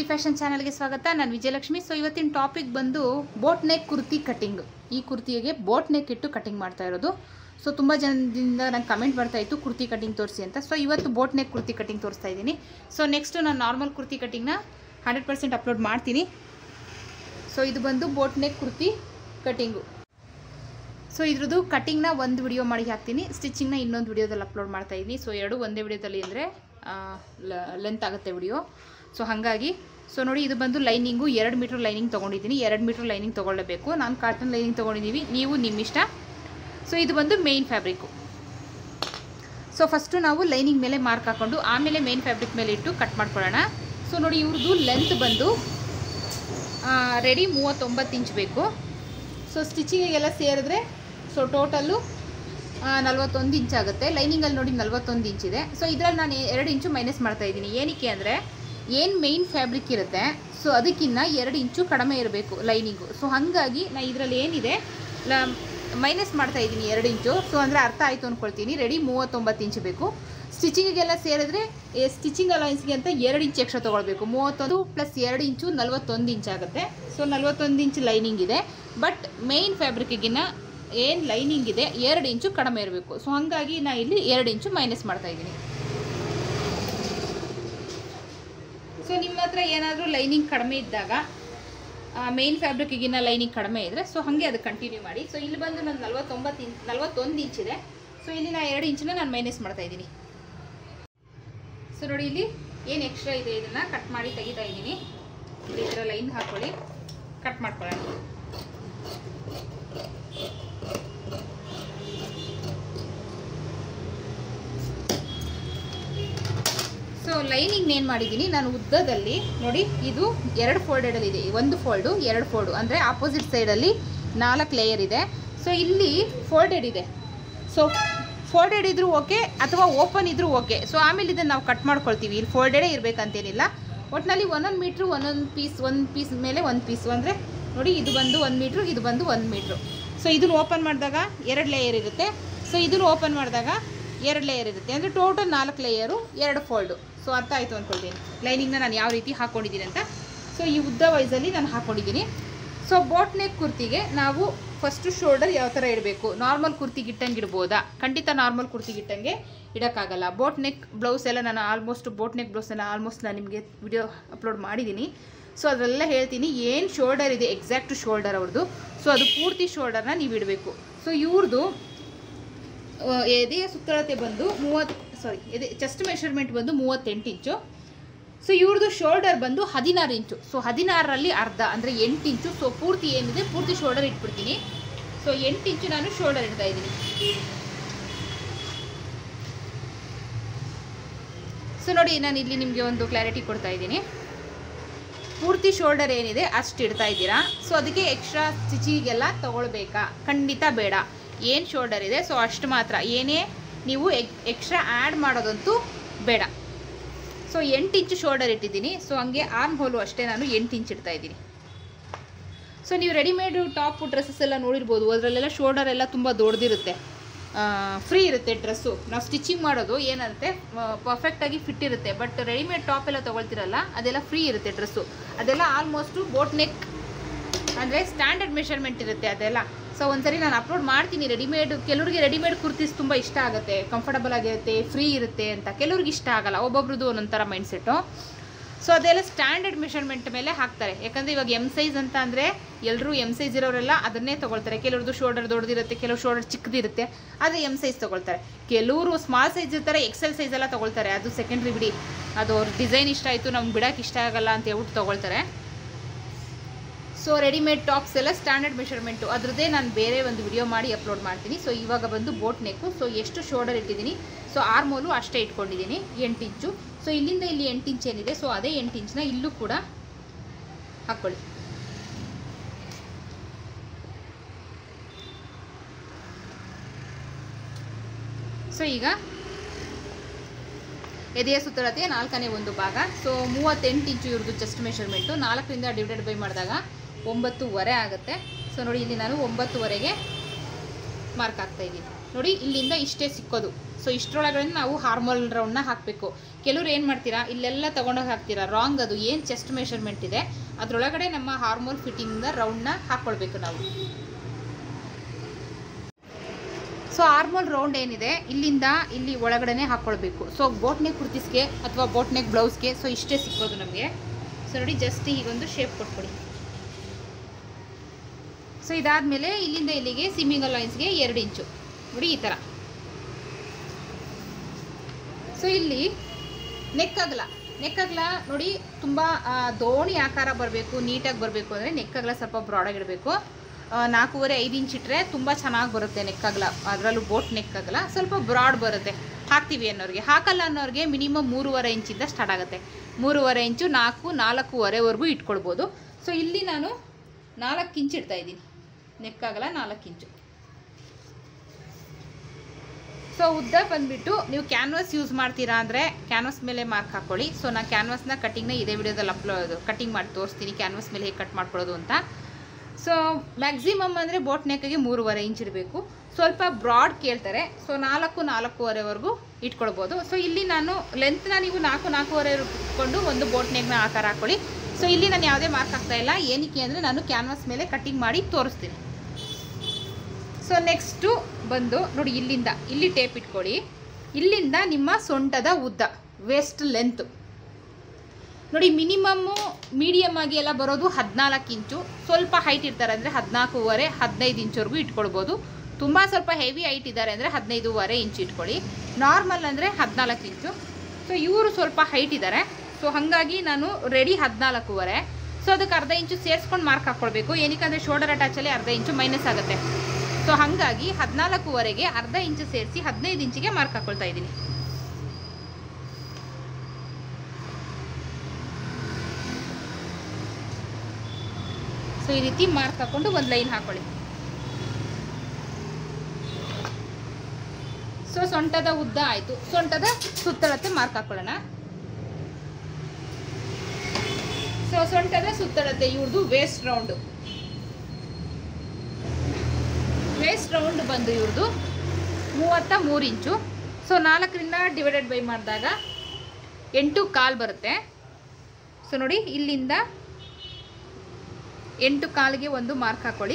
Fashion ಚಾನಲ್ಗೆ ಸ್ವಾಗತ. ನಾನು ವಿಜಯಲಕ್ಷ್ಮಿ. ಸೊ ಇವತ್ತಿನ ಟಾಪಿಕ್ ಬಂದು ಬೋಟ್ ನೆಕ್ ಕುರ್ತಿ ಕಟಿಂಗ್. ಈ ಕುರ್ತಿಗೆ ಬೋಟ್ ನೆಕ್ ಇಟ್ಟು ಕಟಿಂಗ್ ಮಾಡ್ತಾ ಇರೋದು. ಸೊ ತುಂಬ ಜನದಿಂದ ನಂಗೆ ಕಮೆಂಟ್ ಬರ್ತಾ ಇತ್ತು ಕುರ್ತಿ ಕಟಿಂಗ್ ತೋರಿಸಿ ಅಂತ. ಸೊ ಇವತ್ತು ಬೋಟ್ ನೆಕ್ ಕುರ್ತಿ ಕಟಿಂಗ್ ತೋರಿಸ್ತಾ ಇದ್ದೀನಿ. ಸೊ ನೆಕ್ಸ್ಟು ನಾನು ನಾರ್ಮಲ್ ಕುರ್ತಿ ಕಟಿಂಗ್ನ 100% ಅಪ್ಲೋಡ್ ಮಾಡ್ತೀನಿ. ಸೊ ಇದು ಬಂದು boat neck kurti cutting. So ಇದ್ರದ್ದು ಕಟಿಂಗ್ನ ಒಂದು ವಿಡಿಯೋ ಮಾಡಿ ಹಾಕ್ತೀನಿ, ಸ್ಟಿಚಿಂಗ್ನ ಇನ್ನೊಂದು ವಿಡಿಯೋದಲ್ಲಿ ಅಪ್ಲೋಡ್ ಮಾಡ್ತಾ ಇದ್ದೀನಿ. ಸೊ ಎರಡು ಒಂದೇ ವಿಡಿಯೋದಲ್ಲಿ ಅಂದರೆ ಲೆಂತ್ ಆಗುತ್ತೆ ವಿಡಿಯೋ. ಸೊ ಹಾಗಾಗಿ ಸೊ ನೋಡಿ, ಇದು ಬಂದು ಲೈನಿಂಗು 2 ಮೀಟ್ರ್ ಲೈನಿಂಗ್ ತೊಗೊಂಡಿದ್ದೀನಿ. 2 ಮೀಟ್ರ್ ಲೈನಿಂಗ್ ತೊಗೊಳ್ಳೇಬೇಕು. ನಾನು ಕಾಟನ್ ಲೈನಿಂಗ್ ತೊಗೊಂಡಿದ್ದೀವಿ, ನೀವು ನಿಮ್ಮ ಇಷ್ಟ. ಸೊ ಇದು ಬಂದು ಮೇನ್ ಫ್ಯಾಬ್ರಿಕ್ಕು. ಸೊ ಫಸ್ಟು ನಾವು ಲೈನಿಂಗ್ ಮೇಲೆ ಮಾರ್ಕ್ ಹಾಕ್ಕೊಂಡು ಆಮೇಲೆ ಮೇನ್ ಫ್ಯಾಬ್ರಿಕ್ ಮೇಲೆ ಇಟ್ಟು ಕಟ್ ಮಾಡ್ಕೊಳ್ಳೋಣ. ಸೊ ನೋಡಿ, ಇವ್ರದ್ದು ಲೆಂತ್ ಬಂದು ರೆಡಿ 39 ಇಂಚ್ ಬೇಕು. ಸೊ ಸ್ಟಿಚಿಂಗಿಗೆಲ್ಲ ಸೇರಿದ್ರೆ ಸೊ ಟೋಟಲ್ಲು 41 ಇಂಚ್ ಆಗುತ್ತೆ. ಲೈನಿಂಗಲ್ಲಿ ನೋಡಿ 41 ಇಂಚ್ ಇದೆ. ಸೊ ಇದರಲ್ಲಿ ನಾನು 2 ಇಂಚು ಮೈನಸ್ ಮಾಡ್ತಾಯಿದ್ದೀನಿ. ಏನಕ್ಕೆ ಅಂದರೆ ಏನು ಮೇನ್ ಫ್ಯಾಬ್ರಿಕ್ ಇರುತ್ತೆ ಸೊ ಅದಕ್ಕಿಂತ 2 ಇಂಚು ಕಡಿಮೆ ಇರಬೇಕು ಲೈನಿಂಗು. ಸೊ ಹಾಗಾಗಿ ನಾನು ಇದರಲ್ಲಿ ಏನಿದೆ ಮೈನಸ್ ಮಾಡ್ತಾಯಿದ್ದೀನಿ 2 ಇಂಚು. ಸೊ ಅಂದರೆ ಅರ್ಥ ಆಯಿತು ಅಂದ್ಕೊಳ್ತೀನಿ. ರೆಡಿ 39 ಇಂಚ್ ಬೇಕು. ಸ್ಟಿಚಿಂಗಿಗೆಲ್ಲ ಸೇರಿದ್ರೆ ಸ್ಟಿಚಿಂಗ್ ಅಲೈನ್ಸ್ಗೆ ಅಂತ 2 ಇಂಚ್ ಎಕ್ಸ್ಟ್ರಾ ತೊಗೊಳ್ಬೇಕು. 31 + 2 ಇಂಚು 41 ಇಂಚ್ ಆಗುತ್ತೆ. ಸೊ 41 ಇಂಚ್ ಲೈನಿಂಗ್ ಇದೆ. ಬಟ್ ಮೇನ್ ಫ್ಯಾಬ್ರಿಕ್ಗಿನ್ನ ಏನು ಲೈನಿಂಗ್ ಇದೆ 2 ಇಂಚು ಕಡಿಮೆ ಇರಬೇಕು. ಸೊ ಹಾಗಾಗಿ ನಾನು ಇಲ್ಲಿ 2 ಇಂಚು ಮೈನಸ್ ಮಾಡ್ತಾಯಿದ್ದೀನಿ. ಸೊ ನಿಮ್ಮ ಹತ್ರ ಏನಾದರೂ ಲೈನಿಂಗ್ ಕಡಿಮೆ ಇದ್ದಾಗ ಮೇನ್ ಫ್ಯಾಬ್ರಿಕ್ಗಿನ್ನ ಲೈನಿಂಗ್ ಕಡಿಮೆ ಇದ್ದರೆ ಸೊ ಹಾಗೆ ಅದು ಕಂಟಿನ್ಯೂ ಮಾಡಿ. ಸೊ ಇಲ್ಲಿ ಬಂದು ನಾನು 41 ಇಂಚ್ ಇದೆ. ಸೊ ಇಲ್ಲಿ ನಾನು 2 ಇಂಚನ್ನ ನಾನು ಮೈನಸ್ ಮಾಡ್ತಾಯಿದ್ದೀನಿ. ಸೊ ನೋಡಿ, ಇಲ್ಲಿ ಏನು ಎಕ್ಸ್ಟ್ರಾ ಇದೆ ಇದನ್ನು ಕಟ್ ಮಾಡಿ ತೆಗಿತಾ ಇದ್ದೀನಿ. ಇಲ್ಲಿ ಈ ಥರ ಲೈನ್ ಹಾಕ್ಕೊಳ್ಳಿ, ಕಟ್ ಮಾಡ್ಕೊಳ್ಳೋಣ. ಸೊ ಲೈನಿಂಗ್ ಏನು ಮಾಡಿದ್ದೀನಿ ನಾನು ಉದ್ದದಲ್ಲಿ ನೋಡಿ, ಇದು 2 ಫೋಲ್ಡೆಡಲ್ಲಿದೆ. 1 ಫೋಲ್ಡು 2 ಫೋಲ್ಡು ಅಂದರೆ ಆಪೋಸಿಟ್ ಸೈಡಲ್ಲಿ 4 ಲೇಯರ್ ಇದೆ. ಸೊ ಇಲ್ಲಿ ಫೋಲ್ಡೆಡ್ ಇದೆ. ಸೊ ಫೋಲ್ಡೆಡ್ ಇದ್ರೂ ಓಕೆ ಅಥವಾ ಓಪನ್ ಇದ್ರೂ ಓಕೆ. ಸೊ ಆಮೇಲೆ ಇದನ್ನು ನಾವು ಕಟ್ ಮಾಡ್ಕೊಳ್ತೀವಿ. ಇಲ್ಲಿ ಫೋಲ್ಡೆಡೇ ಇರಬೇಕಂತೇನಿಲ್ಲ. ಒಟ್ಟಿನಲ್ಲಿ 1 ಮೀಟ್ರು 1 ಪೀಸ್ ಮೇಲೆ 1 ಪೀಸು ಅಂದರೆ ನೋಡಿ, ಇದು ಬಂದು 1 ಮೀಟ್ರು, ಇದು ಬಂದು 1 ಮೀಟ್ರು. ಸೊ ಇದನ್ನು ಓಪನ್ ಮಾಡಿದಾಗ 2 ಲೇಯರ್ ಇರುತ್ತೆ. ಸೊ ಇದನ್ನು ಓಪನ್ ಮಾಡಿದಾಗ 2 ಲೇಯರ್ ಇರುತ್ತೆ. ಅಂದರೆ ಟೋಟಲ್ 4 ಲೇಯರು 2 ಫೋಲ್ಡು. ಸೊ ಅರ್ಥ ಆಯಿತು ಅಂದ್ಕೊಳ್ತೀನಿ ಲೈನಿಂಗ್ನ ನಾನು ಯಾವ ರೀತಿ ಹಾಕ್ಕೊಂಡಿದ್ದೀನಿ ಅಂತ. ಸೊ ಈ ಉದ್ದ ವೈಸಲ್ಲಿ ನಾನು ಹಾಕ್ಕೊಂಡಿದ್ದೀನಿ. ಸೊ ಬೋಟ್ ನೆಕ್ ಕುರ್ತಿಗೆ ನಾವು ಫಸ್ಟು ಶೋಲ್ಡರ್ ಯಾವ ಥರ ಇಡಬೇಕು, ನಾರ್ಮಲ್ ಕುರ್ತಿಗೆ ಇಟ್ಟಂಗೆ ಇಡ್ಬೋದಾ? ಖಂಡಿತ ನಾರ್ಮಲ್ ಕುರ್ತಿಗೆ ಇಟ್ಟಂಗೆ ಇಡೋಕ್ಕಾಗಲ್ಲ. ಬೋಟ್ ನೆಕ್ ಬ್ಲೌಸ್ ಎಲ್ಲ ನಾನು ಆಲ್ಮೋಸ್ಟ್ ಬೋಟ್ ನೆಕ್ ಬ್ಲೌಸ್ ಎಲ್ಲ ಆಲ್ಮೋಸ್ಟ್ ನಾನು ನಿಮಗೆ ವಿಡಿಯೋ ಅಪ್ಲೋಡ್ ಮಾಡಿದ್ದೀನಿ. ಸೊ ಅದರೆಲ್ಲ ಹೇಳ್ತೀನಿ ಏನು ಶೋಲ್ಡರ್ ಇದೆ, ಎಕ್ಸಾಕ್ಟ್ ಶೋಲ್ಡರ್ ಅವ್ರದ್ದು. ಸೊ ಅದು ಪೂರ್ತಿ ಶೋಲ್ಡರ್ನ ನೀವು ಇಡಬೇಕು. ಸೊ ಇವ್ರದ್ದು ಎದೆಯ ಸುತ್ತಳತೆ ಬಂದು ಚೆಸ್ಟ್ ಮೆಷರ್ಮೆಂಟ್ ಬಂದು 38 ಇಂಚು. ಸೊ ಇವ್ರದ್ದು ಶೋಲ್ಡರ್ ಬಂದು 16 ಇಂಚು. ಸೊ 16ರಲ್ಲಿ ಅರ್ಧ ಅಂದರೆ 8 ಇಂಚು. ಸೊ ಪೂರ್ತಿ ಏನಿದೆ ಪೂರ್ತಿ ಶೋಲ್ಡರ್ ಇಟ್ಬಿಡ್ತೀನಿ. ಸೊ 8 ಇಂಚು ನಾನು ಶೋಲ್ಡರ್ ಇಡ್ತಾ ಇದ್ದೀನಿ. ಸೊ ನೋಡಿ, ನಾನು ಇಲ್ಲಿ ನಿಮಗೆ ಒಂದು ಕ್ಲಾರಿಟಿ ಕೊಡ್ತಾ ಇದ್ದೀನಿ. ಪೂರ್ತಿ ಶೋಲ್ಡರ್ ಏನಿದೆ ಅಷ್ಟು ಇಡ್ತಾ ಇದ್ದೀರಾ. ಸೊ ಅದಕ್ಕೆ ಎಕ್ಸ್ಟ್ರಾ ಸ್ಟಿಚಿಗೆಲ್ಲ ತೊಗೊಳ್ಬೇಕಾ? ಖಂಡಿತ ಬೇಡ. ಏನು ಶೋಲ್ಡರ್ ಇದೆ ಸೊ ಅಷ್ಟು ಮಾತ್ರ, ಏನೇ ನೀವು ಎಕ್ಸ್ಟ್ರಾ ಆ್ಯಡ್ ಮಾಡೋದಂತೂ ಬೇಡ. ಸೊ 8 ಇಂಚು ಶೋಲ್ಡರ್ ಇಟ್ಟಿದ್ದೀನಿ. ಸೊ ಹಂಗೆ ಆರ್ಮ್ ಹೋಲು ಅಷ್ಟೇ ನಾನು 8 ಇಂಚ್ ಇಡ್ತಾ ಇದ್ದೀನಿ. ಸೊ ನೀವು ರೆಡಿಮೇಡು ಟಾಪ್ ಡ್ರೆಸ್ಸಸ್ ಎಲ್ಲ ನೋಡಿರ್ಬೋದು, ಅದರಲ್ಲೆಲ್ಲ ಶೋಲ್ಡರ್ ಎಲ್ಲ ತುಂಬ ದೊಡ್ಡದಿರುತ್ತೆ, ಫ್ರೀ ಇರುತ್ತೆ ಡ್ರೆಸ್ಸು. ನಾವು ಸ್ಟಿಚಿಂಗ್ ಮಾಡೋದು ಏನಂತೆ ಪರ್ಫೆಕ್ಟಾಗಿ ಫಿಟ್ ಇರುತ್ತೆ. ಬಟ್ ರೆಡಿಮೇಡ್ ಟಾಪ್ ಎಲ್ಲ ತೊಗೊಳ್ತಿರಲ್ಲ, ಅದೆಲ್ಲ ಫ್ರೀ ಇರುತ್ತೆ ಡ್ರೆಸ್ಸು. ಅದೆಲ್ಲ ಆಲ್ಮೋಸ್ಟು ಬೋಟ್ ನೆಕ್ ಅಂದರೆ ಸ್ಟ್ಯಾಂಡರ್ಡ್ ಮೆಷರ್ಮೆಂಟ್ ಇರುತ್ತೆ ಅದೆಲ್ಲ. ಸೊ ಒಂದ್ಸರಿ ನಾನು ಅಪ್ಲೋಡ್ ಮಾಡ್ತೀನಿ. ಕೆಲವ್ರಿಗೆ ರೆಡಿಮೇಡ್ ಕುರ್ತೀಸ್ ತುಂಬ ಇಷ್ಟ ಆಗುತ್ತೆ, ಕಂಫರ್ಟಬಲ್ ಆಗಿರುತ್ತೆ, ಫ್ರೀ ಇರುತ್ತೆ ಅಂತ. ಕೆಲವ್ರಿಗೆ ಇಷ್ಟ ಆಗಲ್ಲ, ಒಬ್ಬೊಬ್ರದ್ದು ಒಂದೊಂಥರ ಮೈಂಡ್ಸೆಟ್ಟು. ಸೊ ಅದೆಲ್ಲ ಸ್ಟ್ಯಾಂಡರ್ಡ್ ಮೆಷರ್ಮೆಂಟ್ ಮೇಲೆ ಹಾಕ್ತಾರೆ. ಯಾಕಂದರೆ ಇವಾಗ ಎಮ್ ಸೈಜ್ ಅಂತ ಅಂದರೆ ಎಲ್ಲರೂ ಎಮ್ ಸೈಜ್ ಇರೋರೆಲ್ಲ ಅದನ್ನೇ ತೊಗೊಳ್ತಾರೆ. ಕೆಲವ್ರದ್ದು ಶೋಲ್ಡರ್ ದೊಡ್ಡದಿರುತ್ತೆ, ಕೆಲವು ಶೋಲ್ಡರ್ ಚಿಕ್ಕದಿರುತ್ತೆ, ಆದರೆ ಎಮ್ ಸೈಜ್ ತೊಗೊಳ್ತಾರೆ. ಕೆಲವರು ಸ್ಮಾಲ್ ಸೈಜ್ ಇರ್ತಾರೆ, ಎಕ್ಸೆಲ್ ಸೈಜ್ ಎಲ್ಲ ತೊಗೊಳ್ತಾರೆ. ಅದು ಸೆಕೆಂಡ್ರಿ ಬಿಡಿ, ಅದು ಅವ್ರ ಡಿಸೈನ್ ಇಷ್ಟ ಆಯಿತು, ನಮ್ಗೆ ಬಿಡೋಕ್ಕೆ ಇಷ್ಟ ಆಗಲ್ಲ ಅಂತ ಹೇಳ್ಬಿಟ್ಟು ತೊಗೊಳ್ತಾರೆ. ಸೊ ರೆಡಿಮೇಡ್ ಟಾಪ್ಸ್ ಎಲ್ಲ ಸ್ಟ್ಯಾಂಡರ್ಡ್ ಮೆಷರ್ಮೆಂಟು, ಅದರದ್ದೇ ನಾನು ಬೇರೆ ಒಂದು ವಿಡಿಯೋ ಮಾಡಿ ಅಪ್ಲೋಡ್ ಮಾಡ್ತೀನಿ. ಸೊ ಇವಾಗ ಬಂದು ಬೋಟ್ ನೆಕ್ಕು. ಸೊ ಎಷ್ಟು ಶೋಲ್ಡರ್ ಇಟ್ಟಿದ್ದೀನಿ, ಸೊ ಆರ್ಮೋಲು ಅಷ್ಟೇ ಇಟ್ಕೊಂಡಿದ್ದೀನಿ 8 ಇಂಚು. ಸೊ ಇಲ್ಲಿಂದ ಇಲ್ಲಿ 8 ಇಂಚ್ ಏನಿದೆ ಸೊ ಅದೇ 8 ಇಂಚನ್ನ ಇಲ್ಲೂ ಕೂಡ ಹಾಕ್ಕೊಳ್ಳಿ. ಸೊ ಈಗ ಎದೆಯ ಸುತ್ತಳತೆಯ 4ನೇ ಒಂದು ಭಾಗ. ಸೊ 38 ಇಂಚು ಇವ್ರದ್ದು ಚೆಸ್ಟ್ ಮೆಷರ್ಮೆಂಟು. 4ರಿಂದ ಡಿವೈಡೆಡ್ ಬೈ ಮಾಡಿದಾಗ 9.5 ಆಗುತ್ತೆ. ಸೊ ನೋಡಿ, ಇಲ್ಲಿ ನಾನು 9.5ಗೆ ಮಾರ್ಕ್ ಹಾಕ್ತಾಯಿದ್ದೀನಿ. ನೋಡಿ, ಇಲ್ಲಿಂದ ಇಷ್ಟೇ ಸಿಕ್ಕೋದು. ಸೊ ಇಷ್ಟರೊಳಗಡೆ ನಾವು ಹಾರ್ಮೋಲ್ ರೌಂಡ್ನ ಹಾಕಬೇಕು. ಕೆಲವ್ರು ಏನು ಮಾಡ್ತೀರಾ, ಇಲ್ಲೆಲ್ಲ ತೊಗೊಂಡೋಗಿ ಹಾಕ್ತೀರಾ, ರಾಂಗ್. ಅದು ಏನು ಚೆಸ್ಟ್ ಮೆಷರ್ಮೆಂಟ್ ಇದೆ ಅದರೊಳಗಡೆ ನಮ್ಮ ಹಾರ್ಮೋಲ್ ಫಿಟ್ಟಿಂಗ್ನ ರೌಂಡ್ನ ಹಾಕ್ಕೊಳ್ಬೇಕು ನಾವು. ಸೊ ಆರ್ಮೋಲ್ ರೌಂಡ್ ಏನಿದೆ ಇಲ್ಲಿಂದ ಇಲ್ಲಿ ಒಳಗಡೆ ಹಾಕ್ಕೊಳ್ಬೇಕು. ಸೊ ಬೋಟ್ ನೆಕ್ ಕುರ್ತೀಸ್ಗೆ ಅಥವಾ ಬೋಟ್ ನೆಕ್ ಬ್ಲೌಸ್ಗೆ ಸೊ ಇಷ್ಟೇ ಸಿಕ್ಕೋದು ನಮಗೆ. ಸೊ ನೋಡಿ, ಜಸ್ಟ್ ಹೀಗೊಂದು ಶೇಪ್ ಕೊಟ್ಕೊಡಿ. ಸೊ ಇದಾದಮೇಲೆ ಇಲ್ಲಿಂದ ಇಲ್ಲಿಗೆ ಸಿಮ್ಮಿಂಗ್ ಲೈನ್ಸ್ಗೆ 2 ಇಂಚು ನೋಡಿ ಈ ಥರ. ಸೊ ಇಲ್ಲಿ ನೆಕ್ಕಗಲ ನೋಡಿ, ತುಂಬ ದೋಣಿ ಆಕಾರ ಬರಬೇಕು, ನೀಟಾಗಿ ಬರಬೇಕು ಅಂದರೆ ನೆಕ್ಕಗಲ ಸ್ವಲ್ಪ ಬ್ರಾಡಾಗಿಡಬೇಕು. 4.5 ಇಂಚ್ ಇಟ್ಟರೆ ತುಂಬ ಚೆನ್ನಾಗಿ ಬರುತ್ತೆ ನೆಕ್ಕಗಲ. ಅದರಲ್ಲೂ ಬೋಟ್ ನೆಕ್ಕಗಲ ಸ್ವಲ್ಪ ಬ್ರಾಡ್ ಬರುತ್ತೆ. ಹಾಕ್ತೀವಿ ಅನ್ನೋರಿಗೆ, ಹಾಕಲ್ಲ ಅನ್ನೋರಿಗೆ ಮಿನಿಮಮ್ 3.5 ಇಂಚಿಂದ ಸ್ಟಾರ್ಟ್ ಆಗುತ್ತೆ. 3.5 ಇಂಚು 4.5ವರೆಗೂ ಇಟ್ಕೊಳ್ಬೋದು. ಸೊ ಇಲ್ಲಿ ನಾನು 4 ಇಂಚ್ ಇಡ್ತಾಯಿದ್ದೀನಿ, ನೆಕ್ಕಗಲ 4 ಇಂಚು. ಸೊ ಉದ್ದ ಬಂದುಬಿಟ್ಟು ನೀವು ಕ್ಯಾನ್ವಾಸ್ ಯೂಸ್ ಮಾಡ್ತೀರಾ ಅಂದರೆ ಕ್ಯಾನ್ವಾಸ್ ಮೇಲೆ ಮಾರ್ಕ್ ಹಾಕ್ಕೊಳ್ಳಿ. ಸೊ ನಾನು ಕ್ಯಾನ್ವಾಸ್ನ ಕಟ್ಟಿಂಗ್ನ ಇದೇ ವಿಡಿಯೋದಲ್ಲಿ ಕಟ್ಟಿಂಗ್ ಮಾಡಿ ತೋರಿಸ್ತೀನಿ, ಕ್ಯಾನ್ವಾಸ್ ಮೇಲೆ ಹೇಗೆ ಕಟ್ ಮಾಡ್ಕೊಳ್ಳೋದು ಅಂತ. ಸೊ ಮ್ಯಾಕ್ಸಿಮಮ್ ಅಂದರೆ ಬೋಟ್ ನೆಕ್ಗೆ 3.5 ಇಂಚ್ ಇಡಬೇಕು. ಸ್ವಲ್ಪ ಬ್ರಾಡ್ ಕೇಳ್ತಾರೆ, ಸೊ 4.5ವರೆಗೂ ಇಟ್ಕೊಳ್ಬೋದು. ಸೊ ಇಲ್ಲಿ ನಾನು ಲೆಂತ್ನ ನೀವು 4.5 ಇಟ್ಕೊಂಡು ಒಂದು ಬೋಟ್ ನೆಕ್ನ ಆಕಾರ ಹಾಕ್ಕೊಳ್ಳಿ. ಸೊ ಇಲ್ಲಿ ನಾನು ಯಾವುದೇ ಮಾರ್ಕ್ ಹಾಕ್ತಾಯಿಲ್ಲ, ಏನಕ್ಕೆ ಅಂದರೆ ನಾನು ಕ್ಯಾನ್ವಾಸ್ ಮೇಲೆ ಕಟ್ಟಿಂಗ್ ಮಾಡಿ ತೋರಿಸ್ತೀನಿ. ಸೊ ನೆಕ್ಸ್ಟು ಬಂದು ನೋಡಿ, ಇಲ್ಲಿಂದ ಇಲ್ಲಿ ಟೇಪ್ ಇಟ್ಕೊಳ್ಳಿ. ಇಲ್ಲಿಂದ ನಿಮ್ಮ ಸೊಂಟದ ಉದ್ದ, ವೇಸ್ಟ್ ಲೆಂತ್ ನೋಡಿ, ಮಿನಿಮಮ್ಮು ಮೀಡಿಯಮ್ ಆಗಿ ಎಲ್ಲ ಬರೋದು 14 ಇಂಚು. ಸ್ವಲ್ಪ ಹೈಟ್ ಇರ್ತಾರೆ ಅಂದರೆ 14.5 15 ಇಂಚ್ವರೆಗೂ ಇಟ್ಕೊಳ್ಬೋದು. ತುಂಬ ಸ್ವಲ್ಪ ಹೆವಿ ಹೈಟ್ ಇದ್ದಾರೆ ಅಂದರೆ 15.5 ಇಂಚ್ ಇಟ್ಕೊಳ್ಳಿ. ನಾರ್ಮಲ್ ಅಂದರೆ 14 ಇಂಚು. ಸೊ ಇವರು ಸ್ವಲ್ಪ ಹೈಟ್ ಇದ್ದಾರೆ, ಸೊ ಹಾಗಾಗಿ ನಾನು ರೆಡಿ 14.5. ಸೊ ಅದಕ್ಕೆ ಅರ್ಧ ಇಂಚು ಸೇರಿಸ್ಕೊಂಡು ಮಾರ್ಕ್ ಹಾಕ್ಕೊಳ್ಬೇಕು. ಏನಕ್ಕೆ ಶೋಲ್ಡರ್ ಅಟ್ಯಾಚಲ್ಲಿ ಅರ್ಧ ಇಂಚು ಮೈನಸ್ ಆಗುತ್ತೆ. ಸೊ ಹಾಗಾಗಿ 14ವರೆಗೆ ಅರ್ಧ ಇಂಚು ಸೇರಿಸಿ 15 ಇಂಚಿಗೆ ಮಾರ್ಕ್ ಹಾಕ್ಕೊಳ್ತಾ ಇದ್ದೀನಿ. ಸೊ ಈ ರೀತಿ ಮಾರ್ಕ್ ಹಾಕ್ಕೊಂಡು ಒಂದು ಲೈನ್ ಹಾಕೊಳ್ಳಿ. ಸೊ ಸೊಂಟದ ಉದ್ದ ಆಯಿತು. ಸೊಂಟದ ಸುತ್ತಳತೆ ಮಾರ್ಕ್ ಹಾಕೊಳ್ಳೋಣ. ಸೊ ಸೊಂಟದ ಸುತ್ತಳತೆ ಇವ್ರದ್ದು ವೇಸ್ಟ್ ರೌಂಡು. ವೇಸ್ಟ್ ರೌಂಡ್ ಬಂದು ಇವ್ರದ್ದು 33 ಇಂಚು. ಸೊ 4ರಿಂದ ಡಿವೈಡೆಡ್ ಬೈ ಮಾಡಿದಾಗ 8.25 ಬರುತ್ತೆ. ಸೊ ನೋಡಿ, ಇಲ್ಲಿಂದ 8.25ಗೆ ಒಂದು ಮಾರ್ಕ್ ಹಾಕೊಳ್ಳಿ.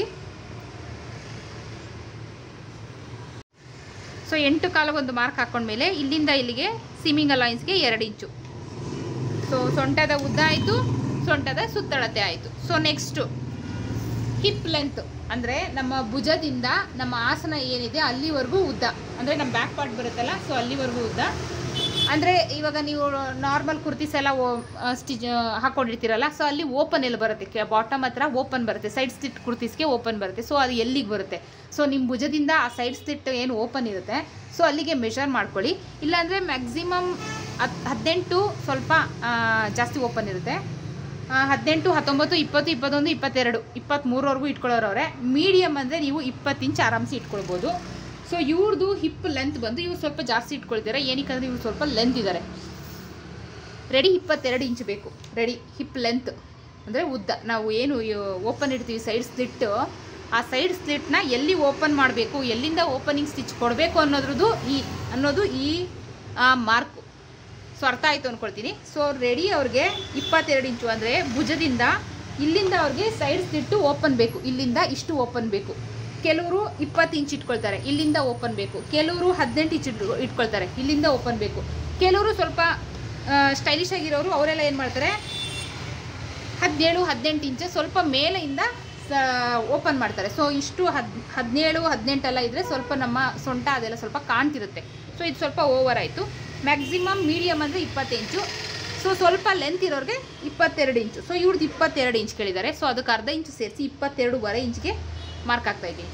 ಸೊ 8.25 ಒಂದು ಮಾರ್ಕ್ ಹಾಕೊಂಡ್ಮೇಲೆ ಇಲ್ಲಿಂದ ಇಲ್ಲಿಗೆ ಸಿಮ್ಮಿಂಗ್ ಲೈನ್ಸ್ಗೆ 2 ಇಂಚು. ಸೊ ಸೊಂಟದ ಉದ್ದ ಆಯಿತು, ಸೊಂಟದ ಸುತ್ತಳತೆ ಆಯಿತು. ಸೊ ನೆಕ್ಸ್ಟು ಹಿಪ್ ಲೆಂತ್ ಅಂದರೆ ನಮ್ಮ ಭುಜದಿಂದ ನಮ್ಮ ಆಸನ ಏನಿದೆ ಅಲ್ಲಿವರೆಗೂ ಉದ್ದ, ಅಂದರೆ ನಮ್ಮ ಬ್ಯಾಕ್ ಪಾರ್ಟ್ ಬರುತ್ತಲ್ಲ, ಸೊ ಅಲ್ಲಿವರೆಗೂ ಉದ್ದ. ಅಂದರೆ ಇವಾಗ ನೀವು ನಾರ್ಮಲ್ ಕುರ್ತೀಸ್ ಎಲ್ಲ ಸ್ಟಿಚ್ ಹಾಕ್ಕೊಂಡಿರ್ತೀರಲ್ಲ, ಸೊ ಅಲ್ಲಿ ಓಪನ್ ಎಲ್ಲಿ ಬರುತ್ತೆ, ಬಾಟಮ್ ಹತ್ರ ಓಪನ್ ಬರುತ್ತೆ. ಸೈಡ್ ಸ್ಲಿಟ್ ಕುರ್ತೀಸ್ಗೆ ಓಪನ್ ಬರುತ್ತೆ. ಸೊ ಅದು ಎಲ್ಲಿಗೆ ಬರುತ್ತೆ, ಸೊ ನಿಮ್ಮ ಭುಜದಿಂದ ಆ ಸೈಡ್ ಸ್ಲಿಟ್ ಏನು ಓಪನ್ ಇರುತ್ತೆ ಸೊ ಅಲ್ಲಿಗೆ ಮೆಷರ್ ಮಾಡ್ಕೊಳ್ಳಿ. ಇಲ್ಲಾಂದರೆ ಮ್ಯಾಕ್ಸಿಮಮ್ 18 ಸ್ವಲ್ಪ ಜಾಸ್ತಿ ಓಪನ್ ಇರುತ್ತೆ. 18, 19, 20, 21, 22, 23ವರೆಗೂ ಇಟ್ಕೊಳ್ಳೋರವ್ರೆ. ಮೀಡಿಯಮ್ ಅಂದರೆ ನೀವು 20 ಇಂಚ್ ಆರಾಮ್ಸಿ ಇಟ್ಕೊಳ್ಬೋದು. ಸೊ ಇವ್ರದ್ದು ಹಿಪ್ ಲೆಂತ್ ಬಂದು ಇವ್ರು ಸ್ವಲ್ಪ ಜಾಸ್ತಿ ಇಟ್ಕೊಳ್ತಾರೆ. ಏನಕ್ಕಂದರೆ ಇವ್ರು ಸ್ವಲ್ಪ ಲೆಂತ್ ಇದ್ದಾರೆ. ರೆಡಿ 22 ಇಂಚ್ ಬೇಕು. ರೆಡಿ ಹಿಪ್ ಲೆಂತ್ ಅಂದರೆ ಉದ್ದ. ನಾವು ಏನು ಓಪನ್ ಇಡ್ತೀವಿ ಸೈಡ್ ಸ್ಲಿಟ್ಟು, ಆ ಸೈಡ್ ಸ್ಲಿಟ್ನ ಎಲ್ಲಿ ಓಪನ್ ಮಾಡಬೇಕು, ಎಲ್ಲಿಂದ ಓಪನಿಂಗ್ ಸ್ಟಿಚ್ ಕೊಡಬೇಕು ಅನ್ನೋದು ಈ ಮಾರ್ಕು. ಸೊ ಅರ್ಥ ಆಯಿತು ಅಂದ್ಕೊಳ್ತೀನಿ. ಸೊ ರೆಡಿ ಅವ್ರಿಗೆ 22 ಇಂಚು ಅಂದರೆ ಭುಜದಿಂದ ಇಲ್ಲಿಂದ ಅವ್ರಿಗೆ ಸೈಡ್ ಸ್ಲಿಟ್ಟು ಓಪನ್ ಬೇಕು. ಇಲ್ಲಿಂದ ಇಷ್ಟು ಓಪನ್ ಬೇಕು. ಕೆಲವರು 20 ಇಂಚ್ ಇಟ್ಕೊಳ್ತಾರೆ, ಇಲ್ಲಿಂದ ಓಪನ್ ಬೇಕು. ಕೆಲವರು 18 ಇಂಚ್ ಇಟ್ಕೊಳ್ತಾರೆ, ಇಲ್ಲಿಂದ ಓಪನ್ ಬೇಕು. ಕೆಲವರು ಸ್ವಲ್ಪ ಸ್ಟೈಲಿಶ್ ಆಗಿರೋರು ಅವರೆಲ್ಲ ಏನು ಮಾಡ್ತಾರೆ, 17, 18 ಇಂಚ್ ಸ್ವಲ್ಪ ಮೇಲೆಯಿಂದ ಓಪನ್ ಮಾಡ್ತಾರೆ. ಸೊ ಇಷ್ಟು 17, 18 ಎಲ್ಲ ಇದ್ದರೆ ಸ್ವಲ್ಪ ನಮ್ಮ ಸೊಂಟ ಅದೆಲ್ಲ ಸ್ವಲ್ಪ ಕಾಣ್ತಿರುತ್ತೆ. ಸೊ ಇದು ಸ್ವಲ್ಪ ಓವರ್ ಆಯಿತು. ಮ್ಯಾಕ್ಸಿಮಮ್ ಮೀಡಿಯಮ್ ಅಂದರೆ 20 ಇಂಚು. ಸೊ ಸ್ವಲ್ಪ ಲೆಂತ್ ಇರೋರಿಗೆ 22 ಇಂಚು. ಸೊ ಇವ್ರದ್ದು 22 ಇಂಚ್ ಕೇಳಿದ್ದಾರೆ. ಸೊ ಅದಕ್ಕೆ ಅರ್ಧ ಇಂಚು ಸೇರಿಸಿ 22.5 ಇಂಚ್ಗೆ ಮಾರ್ಕ್ ಆಗ್ತಾ ಇದ್ದೀನಿ.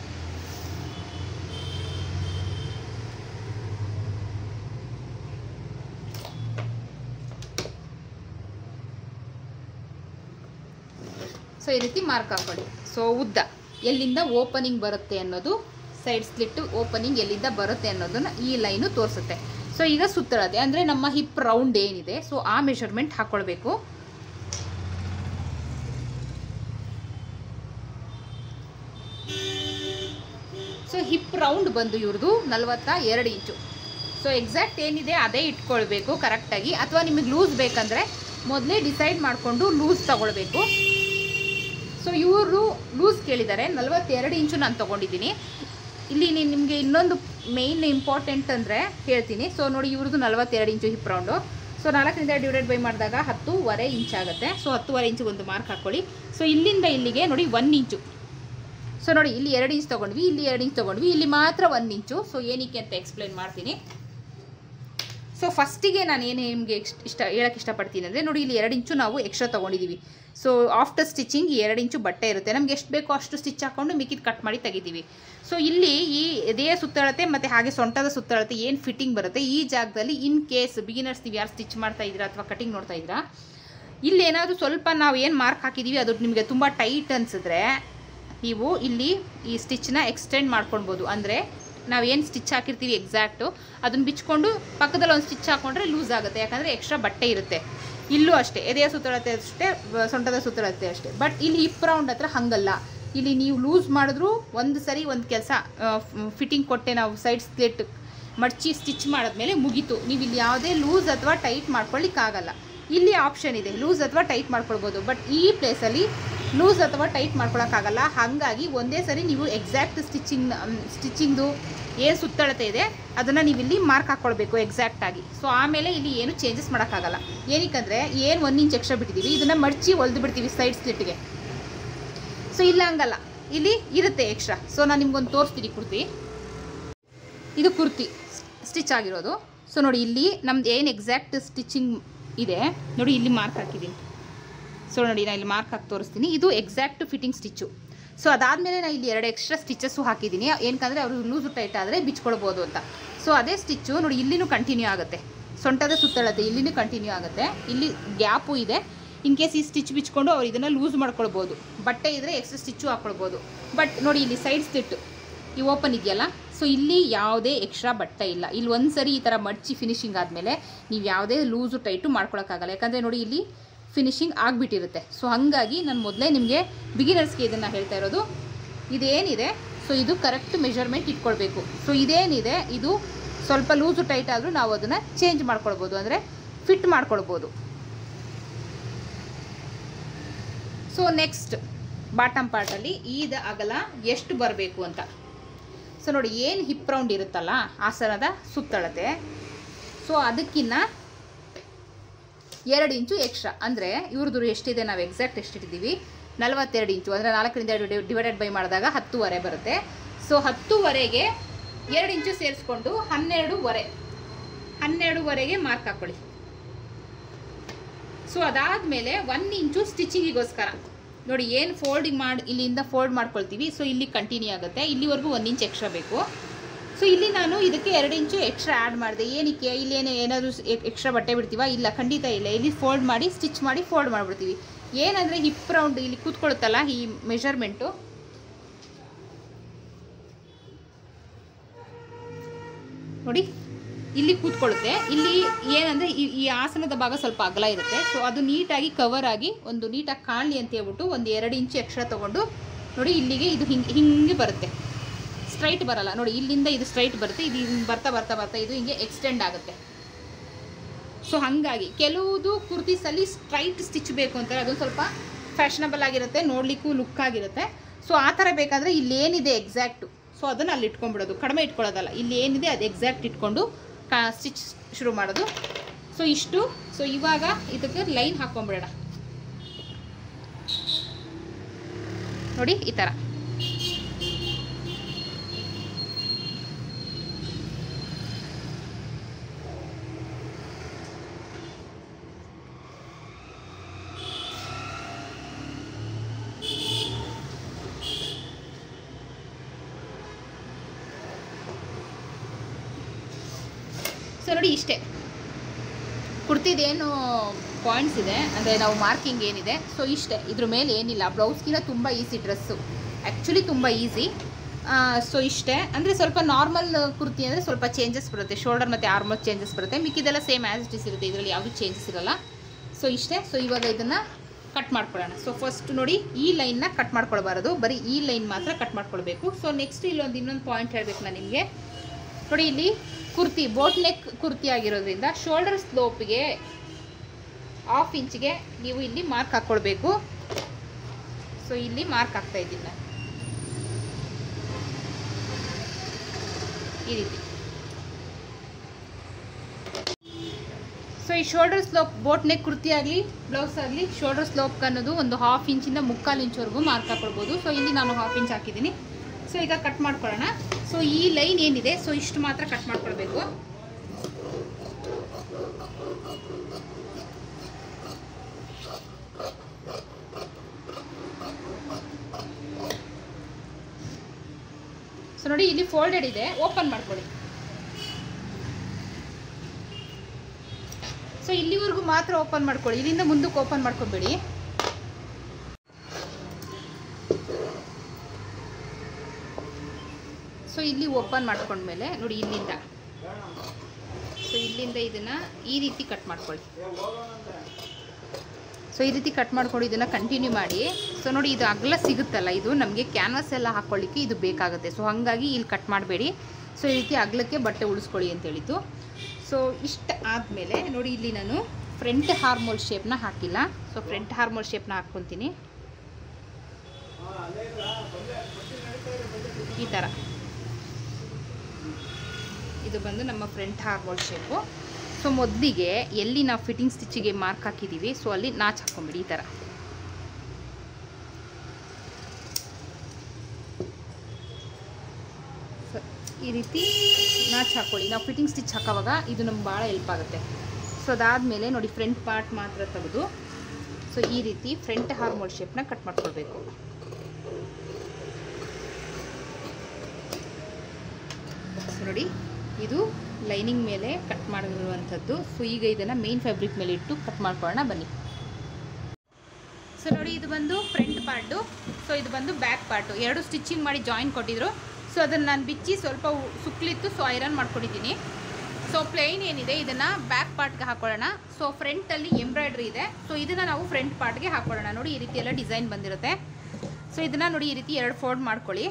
ಸೊ ಈ ರೀತಿ ಮಾರ್ಕ್ ಹಾಕೊಳ್ಳಿ. ಸೊ ಉದ್ದ ಎಲ್ಲಿಂದ ಓಪನಿಂಗ್ ಬರುತ್ತೆ ಅನ್ನೋದು, ಸೈಡ್ ಸ್ಲಿಟ್ ಓಪನಿಂಗ್ ಎಲ್ಲಿಂದ ಬರುತ್ತೆ ಅನ್ನೋದನ್ನು ಈ ಲೈನು ತೋರಿಸುತ್ತೆ. ಸೊ ಈಗ ಸುತ್ತಳತೆ ಅಂದರೆ ನಮ್ಮ ಹಿಪ್ ರೌಂಡ್ ಏನಿದೆ ಸೊ ಆ ಮೆಷರ್ಮೆಂಟ್ ಹಾಕ್ಕೊಳ್ಬೇಕು. ಸೊ ಹಿಪ್ ರೌಂಡ್ ಬಂದು ಇವ್ರದ್ದು 42 ಇಂಚು. ಸೊ ಎಕ್ಸಾಕ್ಟ್ ಏನಿದೆ ಅದೇ ಇಟ್ಕೊಳ್ಬೇಕು ಕರೆಕ್ಟಾಗಿ. ಅಥವಾ ನಿಮಗೆ ಲೂಸ್ ಬೇಕಂದರೆ ಮೊದಲೇ ಡಿಸೈಡ್ ಮಾಡಿಕೊಂಡು ಲೂಸ್ ತೊಗೊಳ್ಬೇಕು. ಸೊ ಇವರು ಲೂಸ್ ಕೇಳಿದ್ದಾರೆ, 42 ಇಂಚು ನಾನು ತೊಗೊಂಡಿದ್ದೀನಿ. ಇಲ್ಲಿ ನಿಮಗೆ ಇನ್ನೊಂದು ಮೇಯ್ನ್ ಇಂಪಾರ್ಟೆಂಟ್ ಅಂದರೆ ಹೇಳ್ತೀನಿ. ಸೊ ನೋಡಿ, ಇವ್ರದ್ದು 42 ಇಂಚು ಹಿಪ್ ರೌಂಡು. ಸೊ 4ರಿಂದ ಡಿವೈಡೆಡ್ ಬೈ ಮಾಡಿದಾಗ 10.25 ಇಂಚ್ ಆಗುತ್ತೆ. ಸೊ 10.25 ಇಂಚಿಗೆ ಒಂದು ಮಾರ್ಕ್ ಹಾಕ್ಕೊಳ್ಳಿ. ಸೊ ಇಲ್ಲಿಂದ ಇಲ್ಲಿಗೆ ನೋಡಿ 1 ಇಂಚು. ಸೊ ನೋಡಿ, ಇಲ್ಲಿ 2 ಇಂಚ್ ತೊಗೊಂಡ್ವಿ, ಇಲ್ಲಿ 2 ಇಂಚ್ ತೊಗೊಂಡ್ವಿ, ಇಲ್ಲಿ ಮಾತ್ರ 1 ಇಂಚು. ಸೊ ಏನಕ್ಕೆ ಅಂತ ಎಕ್ಸ್ಪ್ಲೈನ್ ಮಾಡ್ತೀನಿ. ಸೊ ಫಸ್ಟಿಗೆ ನಾನು ಏನು ನಿಮಗೆ ಹೇಳೋಕ್ಕೆ ಇಷ್ಟಪಡ್ತೀನಿ ಅಂದರೆ, ನೋಡಿ ಇಲ್ಲಿ 2 ಇಂಚು ನಾವು ಎಕ್ಸ್ಟ್ರಾ ತೊಗೊಂಡಿದ್ದೀವಿ. ಸೊ ಆಫ್ಟರ್ ಸ್ಟಿಚಿಂಗ್ 2 ಇಂಚು ಬಟ್ಟೆ ಇರುತ್ತೆ, ನಮ್ಗೆ ಎಷ್ಟು ಬೇಕೋ ಅಷ್ಟು ಸ್ಟಿಚ್ ಹಾಕ್ಕೊಂಡು ಮಿಕ್ಕಿದ್ದು ಕಟ್ ಮಾಡಿ ತೆಗಿತೀವಿ. ಸೊ ಇಲ್ಲಿ ಈ ಎದೆಯ ಸುತ್ತಳತೆ ಮತ್ತು ಹಾಗೆ ಸೊಂಟದ ಸುತ್ತಳತೆ ಏನು ಫಿಟ್ಟಿಂಗ್ ಬರುತ್ತೆ, ಈ ಜಾಗದಲ್ಲಿ ಇನ್ ಕೇಸ್ ಬಿಗಿನರ್ಸ್ ನೀವು ಯಾರು ಸ್ಟಿಚ್ ಮಾಡ್ತಾ ಇದ್ದೀರಾ ಅಥವಾ ಕಟಿಂಗ್ ನೋಡ್ತಾ ಇದ್ದೀರಾ, ಇಲ್ಲಿ ಏನಾದರೂ ಸ್ವಲ್ಪ ನಾವು ಏನು ಮಾರ್ಕ್ ಹಾಕಿದ್ದೀವಿ ಅದು ನಿಮಗೆ ತುಂಬ ಟೈಟ್ ಅನಿಸಿದ್ರೆ ನೀವು ಇಲ್ಲಿ ಈ ಸ್ಟಿಚ್ನ ಎಕ್ಸ್ಟೆಂಡ್ ಮಾಡ್ಕೊಳ್ಬೋದು. ಅಂದರೆ ನಾವೇನು ಸ್ಟಿಚ್ ಹಾಕಿರ್ತೀವಿ ಎಕ್ಸಾಕ್ಟು ಅದನ್ನು ಬಿಚ್ಕೊಂಡು ಪಕ್ಕದಲ್ಲಿ ಒಂದು ಸ್ಟಿಚ್ ಹಾಕ್ಕೊಂಡ್ರೆ ಲೂಸ್ ಆಗುತ್ತೆ, ಯಾಕಂದರೆ ಎಕ್ಸ್ಟ್ರಾ ಬಟ್ಟೆ ಇರುತ್ತೆ. ಇಲ್ಲೂ ಅಷ್ಟೇ, ಎದೆಯ ಸುತ್ತಳತೆ ಅಷ್ಟೇ, ಸೊಂಟದ ಸುತ್ತಳತೆ ಅಷ್ಟೇ. ಬಟ್ ಇಲ್ಲಿ ಹಿಪ್ ರೌಂಡ್ ಹತ್ರ ಹಾಗಲ್ಲ. ಇಲ್ಲಿ ನೀವು ಲೂಸ್ ಮಾಡಿದ್ರೂ ಒಂದು ಸರಿ ಒಂದು ಕೆಲಸ ಫಿಟ್ಟಿಂಗ್ ಕೊಟ್ಟೆ ನಾವು ಸೈಡ್ ಸ್ಲಿಟ್ ಮಡ್ಚಿ ಸ್ಟಿಚ್ ಮಾಡಿದ್ಮೇಲೆ ಮುಗೀತು. ನೀವು ಇಲ್ಲಿ ಯಾವುದೇ ಲೂಸ್ ಅಥವಾ ಟೈಟ್ ಮಾಡ್ಕೊಳ್ಳಿಕ್ಕಾಗಲ್ಲ. ಇಲ್ಲಿ ಆಪ್ಷನ್ ಇದೆ, ಲೂಸ್ ಅಥವಾ ಟೈಟ್ ಮಾಡ್ಕೊಳ್ಬೋದು. ಬಟ್ ಈ ಪ್ಲೇಸಲ್ಲಿ ಲೂಸ್ ಅಥವಾ ಟೈಟ್ ಮಾಡ್ಕೊಳಕ್ಕಾಗಲ್ಲ. ಹಾಗಾಗಿ ಒಂದೇ ಸರಿ ನೀವು ಎಕ್ಸಾಕ್ಟ್ ಸ್ಟಿಚಿಂಗ್ದು ಏನು ಸುತ್ತಳತೆ ಇದೆ ಅದನ್ನು ನೀವು ಇಲ್ಲಿ ಮಾರ್ಕ್ ಹಾಕ್ಕೊಳ್ಬೇಕು ಎಕ್ಸಾಕ್ಟಾಗಿ. ಸೊ ಆಮೇಲೆ ಇಲ್ಲಿ ಏನು ಚೇಂಜಸ್ ಮಾಡೋಕ್ಕಾಗಲ್ಲ. ಏನಕ್ಕಂದರೆ ಏನು 1 ಇಂಚ್ ಎಕ್ಸ್ಟ್ರಾ ಬಿಟ್ಟಿದ್ದೀವಿ, ಇದನ್ನು ಮಡ್ಚಿ ಹೊಲ್ದು ಬಿಡ್ತೀವಿ ಸೈಡ್ ಸ್ಲಿಟ್ಗೆ. ಸೊ ಇಲ್ಲ ಹಂಗಲ್ಲ, ಇಲ್ಲಿ ಇರುತ್ತೆ ಎಕ್ಸ್ಟ್ರಾ. ಸೊ ನಾನು ನಿಮ್ಗೊಂದು ತೋರಿಸ್ತೀನಿ ಕುರ್ತಿ. ಇದು ಕುರ್ತಿ ಸ್ಟಿಚ್ ಆಗಿರೋದು. ಸೊ ನೋಡಿ, ಇಲ್ಲಿ ನಮ್ದು ಏನು ಎಕ್ಸಾಕ್ಟ್ ಸ್ಟಿಚಿಂಗ್ ಇದೆ ನೋಡಿ, ಇಲ್ಲಿ ಮಾರ್ಕ್ ಹಾಕಿದ್ದೀನಿ. ಸೊ ನೋಡಿ, ನಾನು ಇಲ್ಲಿ ಮಾರ್ಕ್ ಹಾಕಿ ತೋರಿಸ್ತೀನಿ. ಇದು ಎಕ್ಸಾಕ್ಟ್ ಫಿಟ್ಟಿಂಗ್ ಸ್ಟಿಚ್ಚು. ಸೊ ಅದಾದಮೇಲೆ ನಾನು ಇಲ್ಲಿ 2 ಎಕ್ಸ್ಟ್ರಾ ಸ್ಟಿಚಸ್ಸು ಹಾಕಿದ್ದೀನಿ, ಏನಕ್ಕಂದರೆ ಅವರು ಲೂಸು ಟೈಟ್ ಆದರೆ ಬಿಚ್ಕೊಳ್ಬೋದು ಅಂತ. ಸೊ ಅದೇ ಸ್ಟಿಚ್ಚು ನೋಡಿ ಇಲ್ಲಿನೂ ಕಂಟಿನ್ಯೂ ಆಗುತ್ತೆ, ಸೊಂಟದ ಸುತ್ತಳತೆ ಇಲ್ಲಿನೂ ಕಂಟಿನ್ಯೂ ಆಗುತ್ತೆ. ಇಲ್ಲಿ ಗ್ಯಾಪು ಇದೆ, ಇನ್ ಕೇಸ್ ಈ ಸ್ಟಿಚ್ ಬಿಚ್ಕೊಂಡು ಅವ್ರು ಇದನ್ನು ಲೂಸ್ ಮಾಡ್ಕೊಳ್ಬೋದು. ಬಟ್ಟೆ ಇದ್ದರೆ ಎಕ್ಸ್ಟ್ರಾ ಸ್ಟಿಚ್ಚು ಹಾಕ್ಕೊಳ್ಬೋದು. ಬಟ್ ನೋಡಿ, ಇಲ್ಲಿ ಸೈಡ್ ಸ್ಲಿಟ್ಟು ಈ ಓಪನ್ ಇದೆಯಲ್ಲ, ಸೊ ಇಲ್ಲಿ ಯಾವುದೇ ಎಕ್ಸ್ಟ್ರಾ ಬಟ್ಟೆ ಇಲ್ಲ. ಇಲ್ಲಿ ಒಂದು ಸರಿ ಈ ಥರ ಮಡ್ಚಿ ಫಿನಿಶಿಂಗ್ ಆದಮೇಲೆ ನೀವು ಯಾವುದೇ ಲೂಸು ಟೈಟು ಮಾಡ್ಕೊಳಕ್ಕಾಗಲ್ಲ, ಯಾಕಂದರೆ ನೋಡಿ ಇಲ್ಲಿ ಫಿನಿಶಿಂಗ್ ಆಗಿಬಿಟ್ಟಿರುತ್ತೆ. ಸೊ ಹಾಗಾಗಿ ನಾನು ಮೊದಲೇ ನಿಮಗೆ ಬಿಗಿನರ್ಸ್ಗೆ ಇದನ್ನು ಹೇಳ್ತಾ ಇರೋದು, ಇದೇನಿದೆ ಸೊ ಇದು ಕರೆಕ್ಟ್ ಮೆಷರ್ಮೆಂಟ್ ಇಟ್ಕೊಳ್ಬೇಕು. ಸೊ ಇದೇನಿದೆ ಇದು ಸ್ವಲ್ಪ ಲೂಸು ಟೈಟ್ ಆದರೂ ನಾವು ಅದನ್ನು ಚೇಂಜ್ ಮಾಡ್ಕೊಳ್ಬೋದು, ಅಂದರೆ ಫಿಟ್ ಮಾಡ್ಕೊಳ್ಬೋದು. ಸೊ ನೆಕ್ಸ್ಟ್ ಬಾಟಮ್ ಪಾರ್ಟಲ್ಲಿ ಈದ ಅಗಲ ಎಷ್ಟು ಬರಬೇಕು ಅಂತ. ಸೊ ನೋಡಿ, ಏನು ಹಿಪ್ ರೌಂಡ್ ಇರುತ್ತಲ್ಲ ಆಸನದ ಸುತ್ತಳತೆ, ಸೊ ಅದಕ್ಕಿಂತ 2 ಇಂಚು ಎಕ್ಸ್ಟ್ರಾ. ಅಂದರೆ ಇವ್ರದ್ದು ಎಷ್ಟಿದೆ, ನಾವು ಎಕ್ಸಾಕ್ಟ್ ಎಷ್ಟಿಟ್ಟಿದ್ದೀವಿ 42 ಇಂಚು, ಅಂದರೆ 4ರಿಂದ ಡಿವೈಡೆಡ್ ಬೈ ಮಾಡಿದಾಗ 10.25 ಬರುತ್ತೆ. ಸೊ 10.25ಗೆ 2 ಇಂಚು ಸೇರಿಸ್ಕೊಂಡು 12.25ಗೆ ಮಾರ್ಕ್ ಹಾಕ್ಕೊಳ್ಳಿ. ಸೊ ಅದಾದಮೇಲೆ 1 ಇಂಚು ಸ್ಟಿಚಿಂಗಿಗೋಸ್ಕರ ನೋಡಿ, ಏನು ಫೋಲ್ಡಿಂಗ್ ಮಾಡಿ ಇಲ್ಲಿಂದ ಫೋಲ್ಡ್ ಮಾಡ್ಕೊಳ್ತೀವಿ. ಸೊ ಇಲ್ಲಿ ಕಂಟಿನ್ಯೂ ಆಗುತ್ತೆ, ಇಲ್ಲಿವರೆಗೂ 1 ಇಂಚ್ ಎಕ್ಸ್ಟ್ರಾ ಬೇಕು. ಸೊ ಇಲ್ಲಿ ನಾನು ಇದಕ್ಕೆ 2 ಇಂಚು ಎಕ್ಸ್ಟ್ರಾ ಆ್ಯಡ್ ಮಾಡಿದೆ. ಏನಕ್ಕೆ, ಇಲ್ಲಿ ಏನಾದರೂ ಎಕ್ಸ್ಟ್ರಾ ಬಟ್ಟೆ ಬಿಡ್ತೀವ? ಇಲ್ಲ, ಖಂಡಿತ ಇಲ್ಲ. ಇಲ್ಲಿ ಫೋಲ್ಡ್ ಮಾಡಿ ಸ್ಟಿಚ್ ಮಾಡಿ ಫೋಲ್ಡ್ ಮಾಡಿಬಿಡ್ತೀವಿ. ಏನಂದರೆ ಹಿಪ್ ರೌಂಡ್ ಇಲ್ಲಿ ಕೂತ್ಕೊಳುತ್ತಲ್ಲ ಈ ಮೆಷರ್ಮೆಂಟು, ನೋಡಿ ಇಲ್ಲಿ ಕೂತ್ಕೊಳ್ಳುತ್ತೆ. ಇಲ್ಲಿ ಏನಂದರೆ ಈ ಆಸನದ ಭಾಗ ಸ್ವಲ್ಪ ಅಗಲ ಇರುತ್ತೆ. ಸೊ ಅದು ನೀಟಾಗಿ ಕವರ್ ಆಗಿ ಒಂದು ನೀಟಾಗಿ ಕಾಣಲಿ ಅಂತ ಹೇಳ್ಬಿಟ್ಟು ಒಂದು 2 ಇಂಚು ಎಕ್ಸ್ಟ್ರಾ ತೊಗೊಂಡು ನೋಡಿ ಇಲ್ಲಿಗೆ ಇದು ಹಿಂಗೆ ಬರುತ್ತೆ, ಸ್ಟ್ರೈಟ್ ಬರಲ್ಲ. ನೋಡಿ ಇಲ್ಲಿಂದ ಇದು ಸ್ಟ್ರೈಟ್ ಬರುತ್ತೆ, ಇದು ಬರ್ತಾ ಬರ್ತಾ ಬರ್ತಾ ಇದು ಹಿಂಗೆ ಎಕ್ಸ್ಟೆಂಡ್ ಆಗುತ್ತೆ. ಸೊ ಹಾಗಾಗಿ ಕೆಲವುದು ಕುರ್ತೀಸಲ್ಲಿ ಸ್ಟ್ರೈಟ್ ಸ್ಟಿಚ್ ಬೇಕು ಅಂತಾರೆ, ಅದೊಂದು ಸ್ವಲ್ಪ ಫ್ಯಾಷನಬಲ್ ಆಗಿರುತ್ತೆ, ನೋಡಲಿಕ್ಕೂ ಲುಕ್ ಆಗಿರುತ್ತೆ. ಸೊ ಆ ಥರ ಬೇಕಾದರೆ ಇಲ್ಲೇನಿದೆ ಎಕ್ಸಾಕ್ಟು, ಸೊ ಅದನ್ನು ಅಲ್ಲಿ ಇಟ್ಕೊಂಡ್ಬಿಡೋದು, ಕಡಿಮೆ ಇಟ್ಕೊಳ್ಳೋದಲ್ಲ. ಇಲ್ಲಿ ಏನಿದೆ ಅದು ಎಕ್ಸಾಕ್ಟ್ ಇಟ್ಕೊಂಡು ಸ್ಟಿಚ್ ಶುರು ಮಾಡೋದು. ಸೊ ಇಷ್ಟು. ಸೊ ಇವಾಗ ಇದಕ್ಕೆ ಲೈನ್ ಹಾಕ್ಕೊಂಬಿಡೋಣ. ನೋಡಿ ಈ ಥರ. ಸೊ ನೋಡಿ ಇಷ್ಟೇ ಕುರ್ತಿದೇನು ಪಾಯಿಂಟ್ಸ್ ಇದೆ, ಅಂದರೆ ನಾವು ಮಾರ್ಕಿಂಗ್ ಏನಿದೆ. ಸೊ ಇಷ್ಟೇ, ಇದ್ರ ಮೇಲೆ ಏನಿಲ್ಲ. ಬ್ಲೌಸ್ಗಿಂತ ತುಂಬ ಈಸಿ ಡ್ರೆಸ್ಸು, ಆ್ಯಕ್ಚುಲಿ ತುಂಬ ಈಸಿ. ಸೊ ಇಷ್ಟೇ. ಅಂದರೆ ಸ್ವಲ್ಪ ನಾರ್ಮಲ್ ಕುರ್ತಿ ಅಂದರೆ ಸ್ವಲ್ಪ ಚೇಂಜಸ್ ಬರುತ್ತೆ, ಶೋಲ್ಡರ್ ಮತ್ತು ಆರ್ಮಲ್ ಚೇಂಜಸ್ ಬರುತ್ತೆ, ಮಿಕ್ಕಿದೆಲ್ಲ ಸೇಮ್ ಆ್ಯಸ್ ಇಟ್ ಇಸ್ ಇರುತ್ತೆ, ಇದರಲ್ಲಿ ಯಾವುದೂ ಚೇಂಜಸ್ ಇರೋಲ್ಲ. ಸೊ ಇಷ್ಟೇ. ಸೊ ಇವಾಗ ಇದನ್ನು ಕಟ್ ಮಾಡ್ಕೊಳ್ಳೋಣ. ಸೊ ಫಸ್ಟ್ ನೋಡಿ ಈ ಲೈನ್ನ ಕಟ್ ಮಾಡ್ಕೊಳ್ಬಾರದು, ಬರೀ ಈ ಲೈನ್ ಮಾತ್ರ ಕಟ್ ಮಾಡ್ಕೊಳ್ಬೇಕು. ಸೊ ನೆಕ್ಸ್ಟ್ ಇನ್ನೊಂದು ಪಾಯಿಂಟ್ ಹೇಳಬೇಕು ನಾನು ನಿಮಗೆ. ನೋಡಿ ಇಲ್ಲಿ ಕುರ್ತಿ ಬೋಟ್ ನೆಕ್ ಕುರ್ತಿ ಆಗಿರೋದ್ರಿಂದ ಶೋಲ್ಡರ್ ಸ್ಲೋಪ್ಗೆ 1/2 ಇಂಚಿಗೆ ನೀವು ಇಲ್ಲಿ ಮಾರ್ಕ್ ಹಾಕ್ಕೊಳ್ಬೇಕು. ಸೊ ಇಲ್ಲಿ ಮಾರ್ಕ್ ಹಾಕ್ತಾ ಇದ್ದೀನಿ ನಾನು ಈ ರೀತಿ. ಸೊ ಈ shoulder slope boat neck kurti ಆಗಲಿ ಬ್ಲೌಸ್ ಆಗಲಿ ಶೋಲ್ಡರ್ ಸ್ಲೋಪ್ ಅನ್ನೋದು ಒಂದು 1/2 ಇಂಚಿಂದ 3/4 ಇಂಚ್ವರೆಗೂ ಮಾರ್ಕ್ ಹಾಕೊಳ್ಬೋದು. ಸೊ ಇಲ್ಲಿ ನಾನು 1/2 ಇಂಚ್ ಹಾಕಿದ್ದೀನಿ. ಸೊ ಈಗ ಕಟ್ ಮಾಡ್ಕೊಳ್ಳೋಣ. ಸೊ ಈ ಲೈನ್ ಏನಿದೆ ಸೊ ಇಷ್ಟು ಮಾತ್ರ ಕಟ್ ಮಾಡ್ಕೊಳ್ಬೇಕು. ಸೊ ನೋಡಿ ಇಲ್ಲಿ ಫೋಲ್ಡೆಡ್ ಇದೆ, ಓಪನ್ ಮಾಡ್ಕೊಳ್ಳಿ. ಸೊ ಇಲ್ಲಿವರೆಗೂ ಮಾತ್ರ ಓಪನ್ ಮಾಡ್ಕೊಳ್ಳಿ, ಇಲ್ಲಿಂದ ಮುಂದಕ್ಕೆ ಓಪನ್ ಮಾಡ್ಕೊಬೇಡಿ. ಸೊ ಇಲ್ಲಿ ಓಪನ್ ಮಾಡ್ಕೊಂಡ್ಮೇಲೆ ನೋಡಿ ಇಲ್ಲಿಂದ ಇದನ್ನು ಈ ರೀತಿ ಕಟ್ ಮಾಡ್ಕೊಳ್ಳಿ. ಸೊ ಈ ರೀತಿ ಕಟ್ ಮಾಡ್ಕೊಂಡು ಇದನ್ನು ಕಂಟಿನ್ಯೂ ಮಾಡಿ. ಸೊ ನೋಡಿ ಇದು ಅಗಲ ಸಿಗುತ್ತಲ್ಲ, ಇದು ನಮಗೆ ಕ್ಯಾನ್ವಾಸ್ ಎಲ್ಲ ಹಾಕ್ಕೊಳ್ಳಿಕ್ಕೆ ಇದು ಬೇಕಾಗುತ್ತೆ. ಸೊ ಹಾಗಾಗಿ ಇಲ್ಲಿ ಕಟ್ ಮಾಡಬೇಡಿ. ಸೊ ಈ ರೀತಿ ಅಗಲಕ್ಕೆ ಬಟ್ಟೆ ಉಳಿಸ್ಕೊಳ್ಳಿ ಅಂತ ಹೇಳಿತು. ಸೊ ಇಷ್ಟು ಆದಮೇಲೆ ನೋಡಿ ಇಲ್ಲಿ ನಾನು ಫ್ರಂಟ್ ಹಾರ್ಮೋಲ್ ಶೇಪ್ನ ಹಾಕಿಲ್ಲ. ಸೊ ಫ್ರಂಟ್ ಹಾರ್ಮೋಲ್ ಶೇಪ್ನ ಹಾಕ್ಕೊತೀನಿ ಈ ಥರ. ಇದು ಬಂದು ನಮ್ಮ ಫ್ರಂಟ್ ಹಾರ್ಮೋಲ್ ಶೇಪು. ಸೊ ಮೊದಲಿಗೆ ಎಲ್ಲಿ ನಾವು ಫಿಟ್ಟಿಂಗ್ ಸ್ಟಿಚ್ಚಿಗೆ ಮಾರ್ಕ್ ಹಾಕಿದ್ದೀವಿ ಸೊ ಅಲ್ಲಿ ನಾಚ್ ಹಾಕ್ಕೊಂಬಿಡಿ ಈ ಥರ. ಸೊ ಈ ರೀತಿ ನಾಚ್ ಹಾಕ್ಕೊಳ್ಳಿ. ನಾವು ಫಿಟ್ಟಿಂಗ್ ಸ್ಟಿಚ್ ಹಾಕೋವಾಗ ಇದು ನಮ್ಗೆ ಭಾಳ ಹೆಲ್ಪ್ ಆಗುತ್ತೆ. ಸೊ ಅದಾದಮೇಲೆ ನೋಡಿ ಫ್ರಂಟ್ ಪಾರ್ಟ್ ಮಾತ್ರ ತೆಗೆದು ಸೊ ಈ ರೀತಿ ಫ್ರಂಟ್ ಹಾರ್ಮೋಲ್ ಶೇಪ್ನ ಕಟ್ ಮಾಡ್ಕೊಳ್ಬೇಕು. ಸೊ ನೋಡಿ ಇದು ಲೈನಿಂಗ್ ಮೇಲೆ ಕಟ್ ಮಾಡಿರುವಂಥದ್ದು. ಸೊ ಈಗ ಇದನ್ನು ಮೇನ್ ಫ್ಯಾಬ್ರಿಕ್ ಮೇಲೆ ಇಟ್ಟು ಕಟ್ ಮಾಡ್ಕೊಳ್ಳೋಣ ಬನ್ನಿ. ಸೊ ನೋಡಿ ಇದು ಬಂದು ಫ್ರಂಟ್ ಪಾರ್ಟು, ಸೊ ಇದು ಬಂದು ಬ್ಯಾಕ್ ಪಾರ್ಟು. ಎರಡು ಸ್ಟಿಚಿಂಗ್ ಮಾಡಿ ಜಾಯಿನ್ ಕೊಟ್ಟಿದ್ರು. ಸೊ ಅದನ್ನು ನಾನು ಬಿಚ್ಚಿ ಸ್ವಲ್ಪ ಸುಕ್ಲಿತ್ತು, ಸೊ ಐರನ್ ಮಾಡ್ಕೊಂಡಿದ್ದೀನಿ. ಸೊ ಪ್ಲೇನ್ ಏನಿದೆ ಇದನ್ನು ಬ್ಯಾಕ್ ಪಾರ್ಟ್ಗೆ ಹಾಕೊಳ್ಳೋಣ. ಸೊ ಫ್ರಂಟಲ್ಲಿ ಎಂಬ್ರಾಯ್ಡ್ರಿ ಇದೆ. ಸೊ ಇದನ್ನು ನಾವು ಫ್ರಂಟ್ ಪಾರ್ಟ್ಗೆ ಹಾಕೊಳ್ಳೋಣ. ನೋಡಿ ಈ ರೀತಿ ಎಲ್ಲ ಡಿಸೈನ್ ಬಂದಿರುತ್ತೆ. ಸೊ ಇದನ್ನು ನೋಡಿ ಈ ರೀತಿ 2 ಫೋಲ್ಡ್ ಮಾಡ್ಕೊಳ್ಳಿ.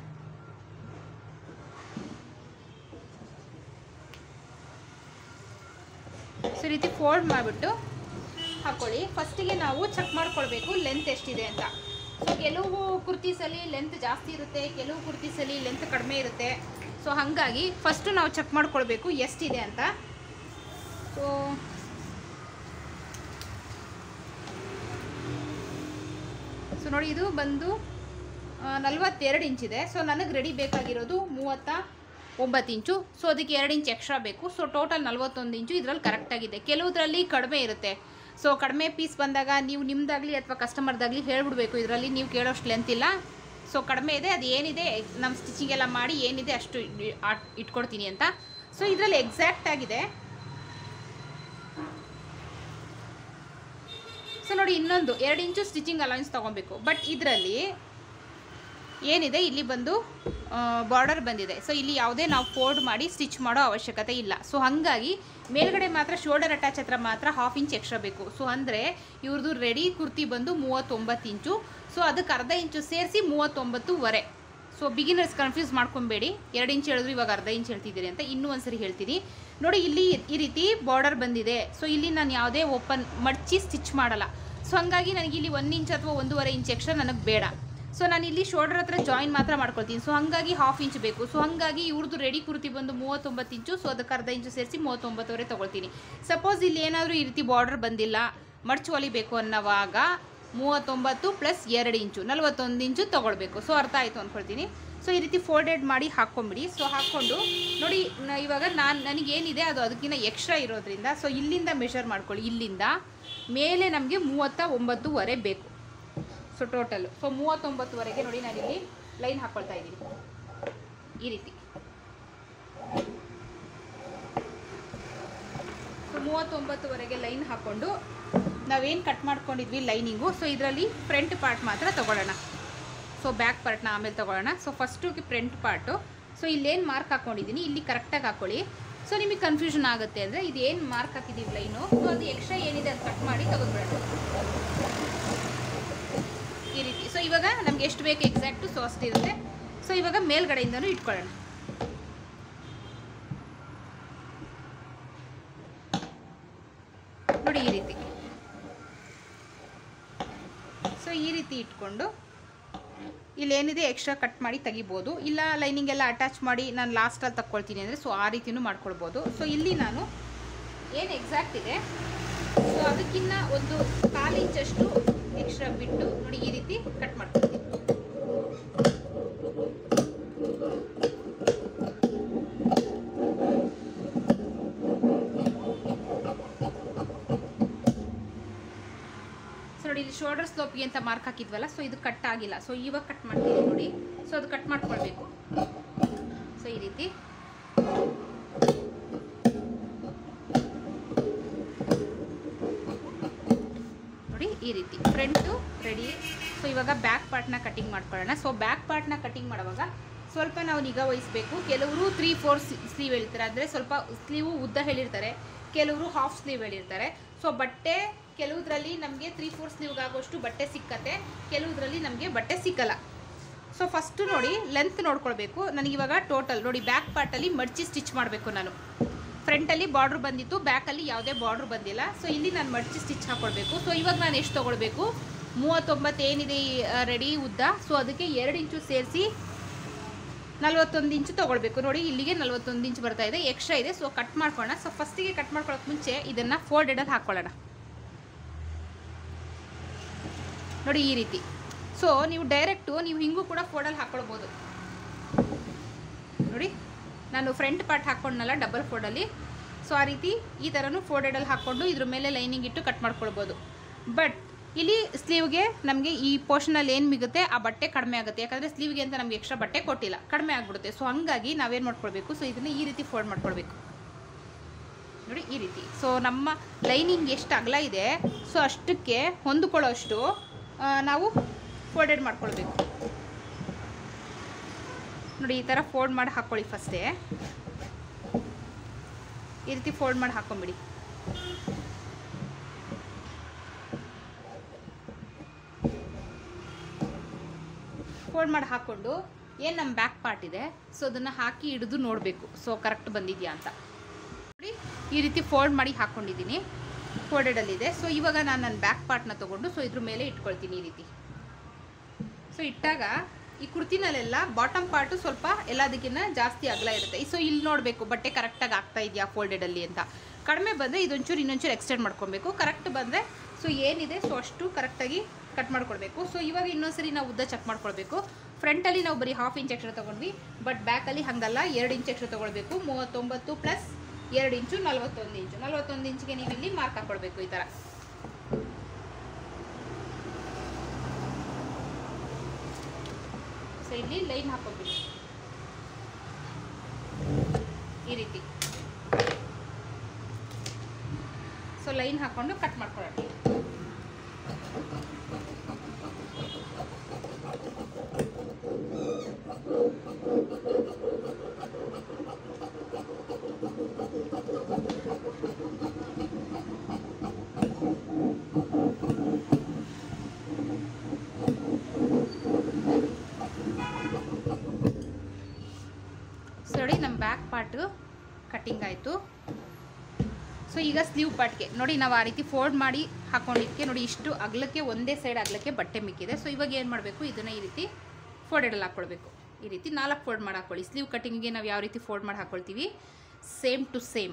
ಸೊ ಈ ರೀತಿ ಫೋಲ್ಡ್ ಮಾಡಿಬಿಟ್ಟು ಹಾಕ್ಕೊಳ್ಳಿ. ಫಸ್ಟಿಗೆ ನಾವು ಚೆಕ್ ಮಾಡ್ಕೊಳ್ಬೇಕು ಲೆಂತ್ ಎಷ್ಟಿದೆ ಅಂತ. ಸೊ ಕೆಲವು ಕುರ್ತೀಸಲ್ಲಿ ಲೆಂತ್ ಜಾಸ್ತಿ ಇರುತ್ತೆ, ಕೆಲವು ಕುರ್ತೀಸಲ್ಲಿ ಲೆಂತ್ ಕಡಿಮೆ ಇರುತ್ತೆ. ಸೊ ಹಾಗಾಗಿ ಫಸ್ಟು ನಾವು ಚೆಕ್ ಮಾಡ್ಕೊಳ್ಬೇಕು ಎಷ್ಟಿದೆ ಅಂತ. ಸೊ ನೋಡಿ ಇದು ಬಂದು 42 ಇಂಚಿದೆ. ಸೊ ನನಗೆ ರೆಡಿ ಬೇಕಾಗಿರೋದು 39 ಇಂಚು. ಸೊ ಅದಕ್ಕೆ 2 ಇಂಚ್ ಎಕ್ಸ್ಟ್ರಾ ಬೇಕು. ಸೊ ಟೋಟಲ್ 41 ಇಂಚು ಇದರಲ್ಲಿ ಕರೆಕ್ಟಾಗಿದೆ. ಕೆಲವುದರಲ್ಲಿ ಕಡಿಮೆ ಇರುತ್ತೆ. ಸೊ ಕಡಿಮೆ ಪೀಸ್ ಬಂದಾಗ ನೀವು ನಿಮ್ಮದಾಗಲಿ ಅಥವಾ ಕಸ್ಟಮರ್ದಾಗಲಿ ಹೇಳ್ಬಿಡ್ಬೇಕು, ಇದರಲ್ಲಿ ನೀವು ಕೇಳೋಷ್ಟು ಲೆಂತ್ ಇಲ್ಲ, ಸೊ ಕಡಿಮೆ ಇದೆ, ಅದು ಏನಿದೆ ನಮ್ಮ ಸ್ಟಿಚಿಂಗ್ ಎಲ್ಲ ಮಾಡಿ ಏನಿದೆ ಅಷ್ಟು ಇಟ್ಕೊಡ್ತೀನಿ ಅಂತ. ಸೊ ಇದರಲ್ಲಿ ಎಕ್ಸಾಕ್ಟ್ ಆಗಿದೆ. ಸೊ ನೋಡಿ ಇನ್ನೊಂದು 2 ಇಂಚು ಸ್ಟಿಚಿಂಗ್ ಅಲೌನ್ಸ್ ತೊಗೊಬೇಕು. ಬಟ್ ಇದರಲ್ಲಿ ಏನಿದೆ ಇಲ್ಲಿ ಬಂದು ಬಾರ್ಡರ್ ಬಂದಿದೆ. ಸೊ ಇಲ್ಲಿ ಯಾವುದೇ ನಾವು ಫೋಲ್ಡ್ ಮಾಡಿ ಸ್ಟಿಚ್ ಮಾಡೋ ಅವಶ್ಯಕತೆ ಇಲ್ಲ. ಸೊ ಹಾಗಾಗಿ ಮೇಲ್ಗಡೆ ಮಾತ್ರ ಶೋಲ್ಡರ್ ಅಟ್ಯಾಚ್ ಹತ್ರ ಮಾತ್ರ 1/2 ಇಂಚ್ ಎಕ್ಸ್ಟ್ರಾ ಬೇಕು. ಸೊ ಅಂದರೆ ಇವ್ರದ್ದು ರೆಡಿ ಕುರ್ತಿ ಬಂದು 39 ಇಂಚು. ಸೊ ಅದಕ್ಕೆ ಅರ್ಧ ಇಂಚು ಸೇರಿಸಿ 39.5. ಸೊ ಬಿಗಿನರ್ಸ್ ಕನ್ಫ್ಯೂಸ್ ಮಾಡ್ಕೊಬೇಡಿ, 2 ಇಂಚ್ ಹೇಳಿದ್ರು ಇವಾಗ ಅರ್ಧ ಇಂಚ್ ಹೇಳ್ತಿದ್ದೀರಿ ಅಂತ. ಇನ್ನೂ ಒಂದ್ಸರಿ ಹೇಳ್ತೀನಿ ನೋಡಿ, ಇಲ್ಲಿ ಈ ರೀತಿ ಬಾರ್ಡರ್ ಬಂದಿದೆ. ಸೊ ಇಲ್ಲಿ ನಾನು ಯಾವುದೇ ಓಪನ್ ಮಡ್ಚಿ ಸ್ಟಿಚ್ ಮಾಡಲ್ಲ. ಸೊ ಹಾಗಾಗಿ ನನಗೆ ಇಲ್ಲಿ 1 ಇಂಚ್ ಅಥವಾ 1.5 ಇಂಚ್ ಎಕ್ಸ್ಟ್ರಾ ನನಗೆ ಬೇಡ. ಸೊ ನಾನು ಇಲ್ಲಿ ಶೋಲ್ಡರ್ ಹತ್ರ ಜಾಯಿನ್ ಮಾತ್ರ ಮಾಡ್ಕೊಳ್ತೀನಿ. ಸೊ ಹಾಗಾಗಿ 1/2 ಇಂಚ್ ಬೇಕು. ಸೊ ಹಾಗಾಗಿ ಇವ್ರದ್ದು ರೆಡಿ ಕುರ್ತಿ ಬಂದು 39 ಇಂಚು. ಸೊ ಅದಕ್ಕೆ ಅರ್ಧ ಇಂಚು ಸೇರಿಸಿ 39.5 ತೊಗೊಳ್ತೀನಿ. ಸಪೋಸ್ ಇಲ್ಲಿ ಏನಾದರೂ ಈ ರೀತಿ ಬಾರ್ಡರ್ ಬಂದಿಲ್ಲ, ಮಡ್ಚು ಹೊಲಿಬೇಕು ಅನ್ನೋವಾಗ 39 + 2 ಇಂಚು 41 ಇಂಚು ತೊಗೊಳ್ಬೇಕು. ಸೊ ಅರ್ಥ ಆಯಿತು ಅಂದ್ಕೊಳ್ತೀನಿ. ಸೊ ಈ ರೀತಿ ಫೋಲ್ಡೆಡ್ ಮಾಡಿ ಹಾಕ್ಕೊಂಬಿಡಿ. ಸೊ ಹಾಕ್ಕೊಂಡು ನೋಡಿ ಇವಾಗ ನನಗೇನಿದೆ ಅದು ಅದಕ್ಕಿಂತ ಎಕ್ಸ್ಟ್ರಾ ಇರೋದ್ರಿಂದ ಸೊ ಇಲ್ಲಿಂದ ಮೆಷರ್ ಮಾಡ್ಕೊಳ್ಳಿ. ಇಲ್ಲಿಂದ ಮೇಲೆ ನಮಗೆ 39.5 ಬೇಕು. ಸೊ ಟೋಟಲು ಸೊ 39ವರೆಗೆ ನೋಡಿ ನಾನಿಲ್ಲಿ ಲೈನ್ ಹಾಕ್ಕೊಳ್ತಾ ಇದ್ದೀನಿ ಈ ರೀತಿ. ಸೊ 39ವರೆಗೆ ಲೈನ್ ಹಾಕ್ಕೊಂಡು ನಾವೇನು ಕಟ್ ಮಾಡ್ಕೊಂಡಿದ್ವಿ ಲೈನಿಂಗು, ಸೊ ಇದರಲ್ಲಿ ಫ್ರಂಟ್ ಪಾರ್ಟ್ ಮಾತ್ರ ತೊಗೊಳ್ಳೋಣ. ಸೊ ಬ್ಯಾಕ್ ಪಾರ್ಟ್ನ ಆಮೇಲೆ ತೊಗೊಳ್ಳೋಣ. So first front part. So ಇಲ್ಲೇನು ಮಾರ್ಕ್ ಹಾಕ್ಕೊಂಡಿದ್ದೀನಿ ಇಲ್ಲಿ ಕರೆಕ್ಟಾಗಿ ಹಾಕ್ಕೊಳ್ಳಿ. ಸೊ ನಿಮಗೆ ಕನ್ಫ್ಯೂಷನ್ ಆಗುತ್ತೆ ಅಂದರೆ ಇದು ಏನು ಮಾರ್ಕ್ ಹಾಕಿದ್ದೀವಿ ಲೈನು, ಸೊ ಅದು ಎಕ್ಸ್ಟ್ರಾ ಏನಿದೆ ಅದು ಕಟ್ ಮಾಡಿ ತೆಗೆದುಬಿಡೋಣ ಈ ರೀತಿ. ಸೊ ಇವಾಗ ನಮ್ಗೆ ಎಷ್ಟು ಬೇಕು ಎಕ್ಸಾಕ್ಟು ಸೊ ಅಷ್ಟಿರುತ್ತೆ. ಸೊ ಇವಾಗ ಮೇಲ್ಗಡೆಯಿಂದನೂ ಇಟ್ಕೊಳ್ಳೋಣ. ನೋಡಿ ಈ ರೀತಿ. ಸೊ ಈ ರೀತಿ ಇಟ್ಕೊಂಡು ಇಲ್ಲೇನಿದೆ ಎಕ್ಸ್ಟ್ರಾ ಕಟ್ ಮಾಡಿ ತೆಗಿಬೋದು, ಇಲ್ಲ ಲೈನಿಂಗ್ ಎಲ್ಲ ಅಟ್ಯಾಚ್ ಮಾಡಿ ನಾನು ಲಾಸ್ಟಲ್ಲಿ ತಗೊಳ್ತೀನಿ ಅಂದರೆ ಸೊ ಆ ರೀತಿಯೂ ಮಾಡ್ಕೊಳ್ಬೋದು. ಸೊ ಇಲ್ಲಿ ನಾನು ಏನು ಎಕ್ಸಾಕ್ಟ್ ಇದೆ ಸೊ ಅದಕ್ಕಿಂತ ಒಂದು 1/4 ಇಂಚಷ್ಟು ಎಕ್ಸ್ಟ್ರಾ ಬಿಟ್ಟು ನೋಡಿ ಈ ರೀತಿ ಕಟ್ ಮಾಡ್ಕೊಳ್ತೀನಿ. ನೋಡಿ ಇಲ್ಲಿ ಶೋಲ್ಡರ್ ಸ್ಲೋಪ್ಗೆ ಅಂತ ಮಾರ್ಕ್ ಹಾಕಿದ್ವಲ್ಲ, ಸೊ ಇದು ಕಟ್ ಆಗಿಲ್ಲ. ಸೊ ಇವಾಗ ಕಟ್ ಮಾಡ್ತೀನಿ ನೋಡಿ. ಸೊ ಅದು ಕಟ್ ಮಾಡ್ಕೊಳ್ಬೇಕು. ಸೊ ಈ ರೀತಿ ನೋಡಿ ಈ ರೀತಿ ಫ್ರಂಟು ರೆಡಿ. ಸೊ ಇವಾಗ ಬ್ಯಾಕ್ ಪಾರ್ಟ್ನ ಕಟಿಂಗ್ ಮಾಡ್ಕೊಳ್ಳೋಣ. ಸೊ ಬ್ಯಾಕ್ ಪಾರ್ಟ್ನ ಕಟಿಂಗ್ ಮಾಡುವಾಗ ಸ್ವಲ್ಪ ನಾವು ನಿಗಾ ವಹಿಸಬೇಕು. ಕೆಲವರು 3/4 ಸ್ಲೀವ್ ಹೇಳಿರ್ತಾರೆ, ಅಂದರೆ ಸ್ವಲ್ಪ ಸ್ಲೀವು ಉದ್ದ ಹೇಳಿರ್ತಾರೆ, ಕೆಲವರು ಹಾಫ್ ಸ್ಲೀವ್ ಹೇಳಿರ್ತಾರೆ. ಸೊ ಬಟ್ಟೆ ಕೆಲವುದ್ರಲ್ಲಿ ನಮಗೆ 3/4 ಸ್ಲೀವ್ಗೆ ಆಗೋಷ್ಟು ಬಟ್ಟೆ ಸಿಕ್ಕತ್ತೆ, ಕೆಲವುದ್ರಲ್ಲಿ ನಮಗೆ ಬಟ್ಟೆ ಸಿಕ್ಕಲ್ಲ. ಸೊ ಫಸ್ಟು ನೋಡಿ ಲೆಂತ್ ನೋಡ್ಕೊಳ್ಬೇಕು. ನನಗಿವಾಗ ಟೋಟಲ್ ನೋಡಿ ಬ್ಯಾಕ್ ಪಾರ್ಟಲ್ಲಿ ಮಡ್ಚಿ ಸ್ಟಿಚ್ ಮಾಡಬೇಕು. ನಾನು ಫ್ರಂಟಲ್ಲಿ ಬಾರ್ಡ್ರ್ ಬಂದಿತ್ತು, ಬ್ಯಾಕಲ್ಲಿ ಯಾವುದೇ ಬಾರ್ಡ್ರ್ ಬಂದಿಲ್ಲ. ಸೊ ಇಲ್ಲಿ ನಾನು ಮಡ್ಚಿ ಸ್ಟಿಚ್ ಹಾಕ್ಕೊಳ್ಬೇಕು. ಸೊ ಇವಾಗ ನಾನು ಎಷ್ಟು ತೊಗೊಳ್ಬೇಕು, 39 ಏನಿದೆ ರೆಡಿ ಉದ್ದ. ಸೊ ಅದಕ್ಕೆ 2 ಇಂಚು ಸೇರಿಸಿ 41 ಇಂಚು ತೊಗೊಳ್ಬೇಕು. ನೋಡಿ ಇಲ್ಲಿಗೆ 41 ಇಂಚು ಬರ್ತಾ ಇದೆ, ಎಕ್ಸ್ಟ್ರಾ ಇದೆ. ಸೊ ಕಟ್ ಮಾಡ್ಕೊಳ್ಳೋಣ. ಸೊ ಫಸ್ಟಿಗೆ ಕಟ್ ಮಾಡ್ಕೊಳ್ಳೋಕೆ ಮುಂಚೆ ಇದನ್ನು ಫೋಲ್ಡೆಡಲ್ಲಿ ಹಾಕ್ಕೊಳ್ಳೋಣ. ನೋಡಿ ಈ ರೀತಿ. ಸೊ ನೀವು ಡೈರೆಕ್ಟು ನೀವು ಹಿಂಗೂ ಕೂಡ ಫೋಲ್ಡಲ್ಲಿ ಹಾಕ್ಕೊಳ್ಬೋದು. ನೋಡಿ ನಾನು ಫ್ರಂಟ್ ಪಾರ್ಟ್ ಹಾಕ್ಕೊಂಡನಲ್ಲ ಡಬಲ್ ಫೋಲ್ಡಲ್ಲಿ, ಸೊ ಆ ರೀತಿ ಈ ಥರನೂ ಫೋಲ್ಡೆಡಲ್ಲಿ ಹಾಕ್ಕೊಂಡು ಇದ್ರ ಮೇಲೆ ಲೈನಿಂಗ್ ಇಟ್ಟು ಕಟ್ ಮಾಡ್ಕೊಳ್ಬೋದು. ಬಟ್ ಇಲ್ಲಿ ಸ್ಲೀವ್ಗೆ ನಮಗೆ ಈ ಪೋರ್ಷನಲ್ಲಿ ಏನು ಮಿಗುತ್ತೆ ಆ ಬಟ್ಟೆ ಕಡಿಮೆ ಆಗುತ್ತೆ, ಯಾಕಂದರೆ ಸ್ಲೀವ್ಗೆ ಅಂತ ನಮಗೆ ಎಕ್ಸ್ಟ್ರಾ ಬಟ್ಟೆ ಕೊಟ್ಟಿಲ್ಲ, ಕಡಿಮೆ ಆಗಿಬಿಡುತ್ತೆ. ಸೊ ಹಂಗಾಗಿ ನಾವೇನು ಮಾಡ್ಕೊಳ್ಬೇಕು, ಸೊ ಇದನ್ನು ಈ ರೀತಿ ಫೋಲ್ಡ್ ಮಾಡ್ಕೊಳ್ಬೇಕು. ನೋಡಿ ಈ ರೀತಿ. ಸೊ ನಮ್ಮ ಲೈನಿಂಗ್ ಎಷ್ಟು ಅಗಲ ಇದೆ ಸೊ ಅಷ್ಟಕ್ಕೆ ಹೊಂದ್ಕೊಳ್ಳೋ ಅಷ್ಟು ನಾವು ಫೋಲ್ಡೆಡ್ ಮಾಡ್ಕೊಳ್ಬೇಕು. ನೋಡಿ ಈ ಥರ ಫೋಲ್ಡ್ ಮಾಡಿ ಹಾಕ್ಕೊಳ್ಳಿ. ಫಸ್ಟೇ ಈ ರೀತಿ ಫೋಲ್ಡ್ ಮಾಡಿ ಹಾಕ್ಕೊಂಬಿಡಿ. ಫೋಲ್ಡ್ ಮಾಡಿ ಹಾಕ್ಕೊಂಡು ಏನು ನಮ್ಮ ಬ್ಯಾಕ್ ಪಾರ್ಟ್ ಇದೆ ಸೊ ಅದನ್ನು ಹಾಕಿ ಹಿಡಿದು ನೋಡಬೇಕು ಸೊ ಕರೆಕ್ಟ್ ಬಂದಿದೆಯಾ ಅಂತ. ನೋಡಿ ಈ ರೀತಿ ಫೋಲ್ಡ್ ಮಾಡಿ ಹಾಕ್ಕೊಂಡಿದ್ದೀನಿ, ಫೋಲ್ಡೆಡಲ್ಲಿದೆ. ಸೊ ಇವಾಗ ನಾನು ನನ್ನ ಬ್ಯಾಕ್ ಪಾರ್ಟ್ನ ತೊಗೊಂಡು ಸೊ ಇದ್ರ ಮೇಲೆ ಇಟ್ಕೊಳ್ತೀನಿ ಈ ರೀತಿ. ಸೊ ಇಟ್ಟಾಗ ಈ ಕುರ್ತಿನಲ್ಲೆಲ್ಲ ಬಾಟಮ್ ಪಾರ್ಟು ಸ್ವಲ್ಪ ಎಲ್ಲದಕ್ಕಿಂತ ಜಾಸ್ತಿ ಅಗಲ ಇರುತ್ತೆ. ಸೊ ಇಲ್ಲಿ ನೋಡಬೇಕು ಬಟ್ಟೆ ಕರೆಕ್ಟಾಗಿ ಆಗ್ತಾ ಇದೆಯಾ ಫೋಲ್ಡೆಡಲ್ಲಿ ಅಂತ. ಕಡಿಮೆ ಬಂದರೆ ಇದೊಂಚೂರು ಇನ್ನೊಂಚೂರು ಎಕ್ಸ್ಟೆಂಡ್ ಮಾಡ್ಕೊಬೇಕು. ಕರೆಕ್ಟ್ ಬಂದರೆ ಸೊ ಏನಿದೆ ಸೊ ಅಷ್ಟು ಕರೆಕ್ಟಾಗಿ ಕಟ್ ಮಾಡ್ಕೊಳ್ಬೇಕು. ಸೊ ಇವಾಗ ಇನ್ನೊಂದ್ಸರಿ ನಾವು ಉದ್ದ ಚೆಕ್ ಮಾಡ್ಕೊಳ್ಬೇಕು. ಫ್ರಂಟಲ್ಲಿ ನಾವು ಬರೀ 1/2 ಇಂಚ್ ಎಕ್ಸ್ಟ್ರಾ ತೊಗೊಂಡ್ವಿ, ಬಟ್ ಬ್ಯಾಕಲ್ಲಿ ಹಾಗಲ್ಲ 2 ಇಂಚ್ ಎಕ್ಸ್ಟ್ರಾ ತೊಗೊಳ್ಬೇಕು. 39 ಪ್ಲಸ್ 2 ಇಂಚು 41 ಇಂಚು. 41 ಇಂಚಿಗೆ ನೀವು ಇಲ್ಲಿ ಮಾರ್ಕ್ ಹಾಕ್ಕೊಳ್ಬೇಕು ಈ ಥರ. ಸೊ ಇಲ್ಲಿ ಲೈನ್ ಹಾಕ್ಕೊಳ್ಬೇಕು ಈ ರೀತಿ. ಸೊ ಲೈನ್ ಹಾಕ್ಕೊಂಡು ಕಟ್ ಮಾಡ್ಕೊಳ್ಳೋಣ. ನೋಡಿ ನಮ್ಮ ಬ್ಯಾಕ್ ಪಾರ್ಟು ಕಟ್ಟಿಂಗ್ ಆಯಿತು. ಸೊ ಈಗ ಸ್ಲೀವ್ ಪಾರ್ಟ್ಗೆ ನೋಡಿ ನಾವು ಆ ರೀತಿ ಫೋಲ್ಡ್ ಮಾಡಿ ಹಾಕ್ಕೊಂಡಿದ್ದಕ್ಕೆ ನೋಡಿ ಇಷ್ಟು ಅಗಲಕ್ಕೆ ಒಂದೇ ಸೈಡ್ ಅಗಲಕ್ಕೆ ಬಟ್ಟೆ ಮಿಕ್ಕಿದೆ. ಸೊ ಇವಾಗ ಏನು ಮಾಡಬೇಕು, ಇದನ್ನು ಈ ರೀತಿ ಫೋಲ್ಡೆಡಲ್ಲಿ ಹಾಕ್ಕೊಳ್ಬೇಕು. ಈ ರೀತಿ 4 ಫೋಲ್ಡ್ ಮಾಡಿ ಹಾಕ್ಕೊಳ್ಳಿ. ಸ್ಲೀವ್ ಕಟ್ಟಿಂಗಿಗೆ ನಾವು ಯಾವ ರೀತಿ ಫೋಲ್ಡ್ ಮಾಡಿ ಹಾಕ್ಕೊಳ್ತೀವಿ ಸೇಮ್ ಟು ಸೇಮ್.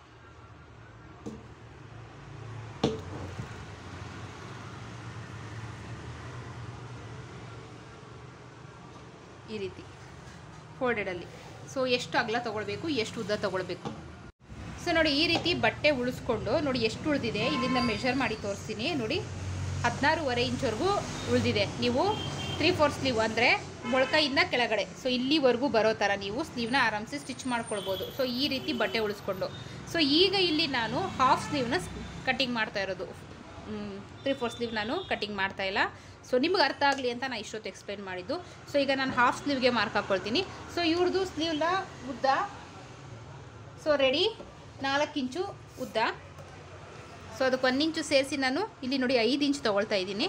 ಈ ರೀತಿ ಫೋಲ್ಡೆಡಲ್ಲಿ. ಸೊ ಎಷ್ಟು ಅಗಲ ತೊಗೊಳ್ಬೇಕು, ಎಷ್ಟು ಉದ್ದ ತೊಗೊಳ್ಬೇಕು. ಸೊ ನೋಡಿ ಈ ರೀತಿ ಬಟ್ಟೆ ಉಳಿಸ್ಕೊಂಡು ನೋಡಿ ಎಷ್ಟು ಉಳಿದಿದೆ ಇಲ್ಲಿಂದ ಮೆಷರ್ ಮಾಡಿ ತೋರಿಸ್ತೀನಿ. ನೋಡಿ 16.5 ಇಂಚ್ವರೆಗೂ ಉಳಿದಿದೆ. ನೀವು 3/4 ಸ್ಲೀವ್ ಅಂದರೆ ಮೊಳಕೈಯಿಂದ ಕೆಳಗಡೆ ಸೊ ಇಲ್ಲಿವರೆಗೂ ಬರೋ ಥರ ನೀವು ಸ್ಲೀವ್ನ ಆರಾಮ್ಸೆ ಸ್ಟಿಚ್ ಮಾಡ್ಕೊಳ್ಬೋದು. ಸೊ ಈ ರೀತಿ ಬಟ್ಟೆ ಉಳಿಸ್ಕೊಂಡು. ಸೊ ಈಗ ಇಲ್ಲಿ ನಾನು ಹಾಫ್ ಸ್ಲೀವ್ನ ಕಟ್ಟಿಂಗ್ ಮಾಡ್ತಾ ಇರೋದು, 3/4 ಸ್ಲೀವ್ ನಾನು ಕಟ್ಟಿಂಗ್ ಮಾಡ್ತಾ ಇಲ್ಲ. ಸೊ ನಿಮ್ಗೆ ಅರ್ಥ ಆಗಲಿ ಅಂತ ನಾನು ಇಷ್ಟೊತ್ತು ಎಕ್ಸ್ಪ್ಲೇನ್ ಮಾಡಿದ್ದು. ಸೊ ಈಗ ನಾನು ಹಾಫ್ ಸ್ಲೀವ್ಗೆ ಮಾರ್ಕ್ ಹಾಕ್ಕೊಳ್ತೀನಿ. ಸೊ ಇವ್ರದ್ದು ಸ್ಲೀವ್ನ ಉದ್ದ ಸೊ ರೆಡಿ 4 ಇಂಚು ಉದ್ದ. ಸೊ ಅದಕ್ಕೆ 1 ಇಂಚು ಸೇರಿಸಿ ನಾನು ಇಲ್ಲಿ ನೋಡಿ 5 ಇಂಚು ತೊಗೊಳ್ತಾ ಇದ್ದೀನಿ.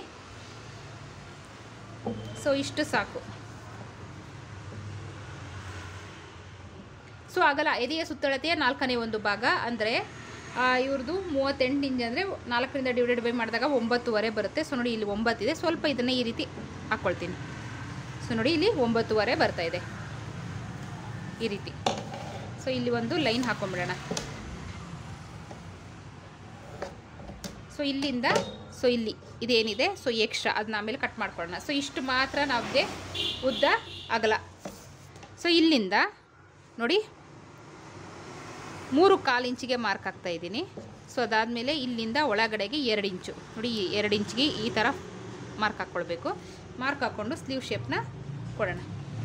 ಸೊ ಇಷ್ಟು ಸಾಕು. ಸೊ ಆಗಲ್ಲ ಎದೆಯ ಸುತ್ತಳತೆಯ 4ನೇ ಒಂದು ಭಾಗ ಅಂದರೆ ಇವ್ರದ್ದು 38 ಇಂಚ್ ಅಂದರೆ 4ರಿಂದ ಡಿವೈಡೆಡ್ ಬೈ ಮಾಡಿದಾಗ 9.5 ಬರುತ್ತೆ. ಸೊ ನೋಡಿ ಇಲ್ಲಿ 9 ಇದೆ. ಸ್ವಲ್ಪ ಇದನ್ನು ಈ ರೀತಿ ಹಾಕ್ಕೊಳ್ತೀನಿ. ಸೊ ನೋಡಿ ಇಲ್ಲಿ 9.5 ಬರ್ತಾ ಇದೆ ಈ ರೀತಿ. ಸೊ ಇಲ್ಲಿ ಒಂದು ಲೈನ್ ಹಾಕೊಂಡ್ಬಿಡೋಣ. ಸೊ ಇಲ್ಲಿಂದ ಸೊ ಇಲ್ಲಿ ಇದೇನಿದೆ ಸೊ ಎಕ್ಸ್ಟ್ರಾ ಅದನ್ನ ಆಮೇಲೆ ಕಟ್ ಮಾಡ್ಕೊಳ್ಳೋಣ. ಸೊ ಇಷ್ಟು ಮಾತ್ರ ನಮಗೆ ಉದ್ದ ಅಗಲ. ಸೊ ಇಲ್ಲಿಂದ ನೋಡಿ 3/4 ಇಂಚಿಗೆ ಮಾರ್ಕ್ ಹಾಕ್ತಾ ಇದ್ದೀನಿ. ಸೊ ಅದಾದಮೇಲೆ ಇಲ್ಲಿಂದ ಒಳಗಡೆಗೆ 2 ಇಂಚು ನೋಡಿ 2 ಇಂಚಿಗೆ ಈ ಥರ ಮಾರ್ಕ್ ಹಾಕ್ಕೊಳ್ಬೇಕು. ಮಾರ್ಕ್ ಹಾಕ್ಕೊಂಡು ಸ್ಲೀವ್ ಶೇಪ್ನ ಕೊಡೋಣ.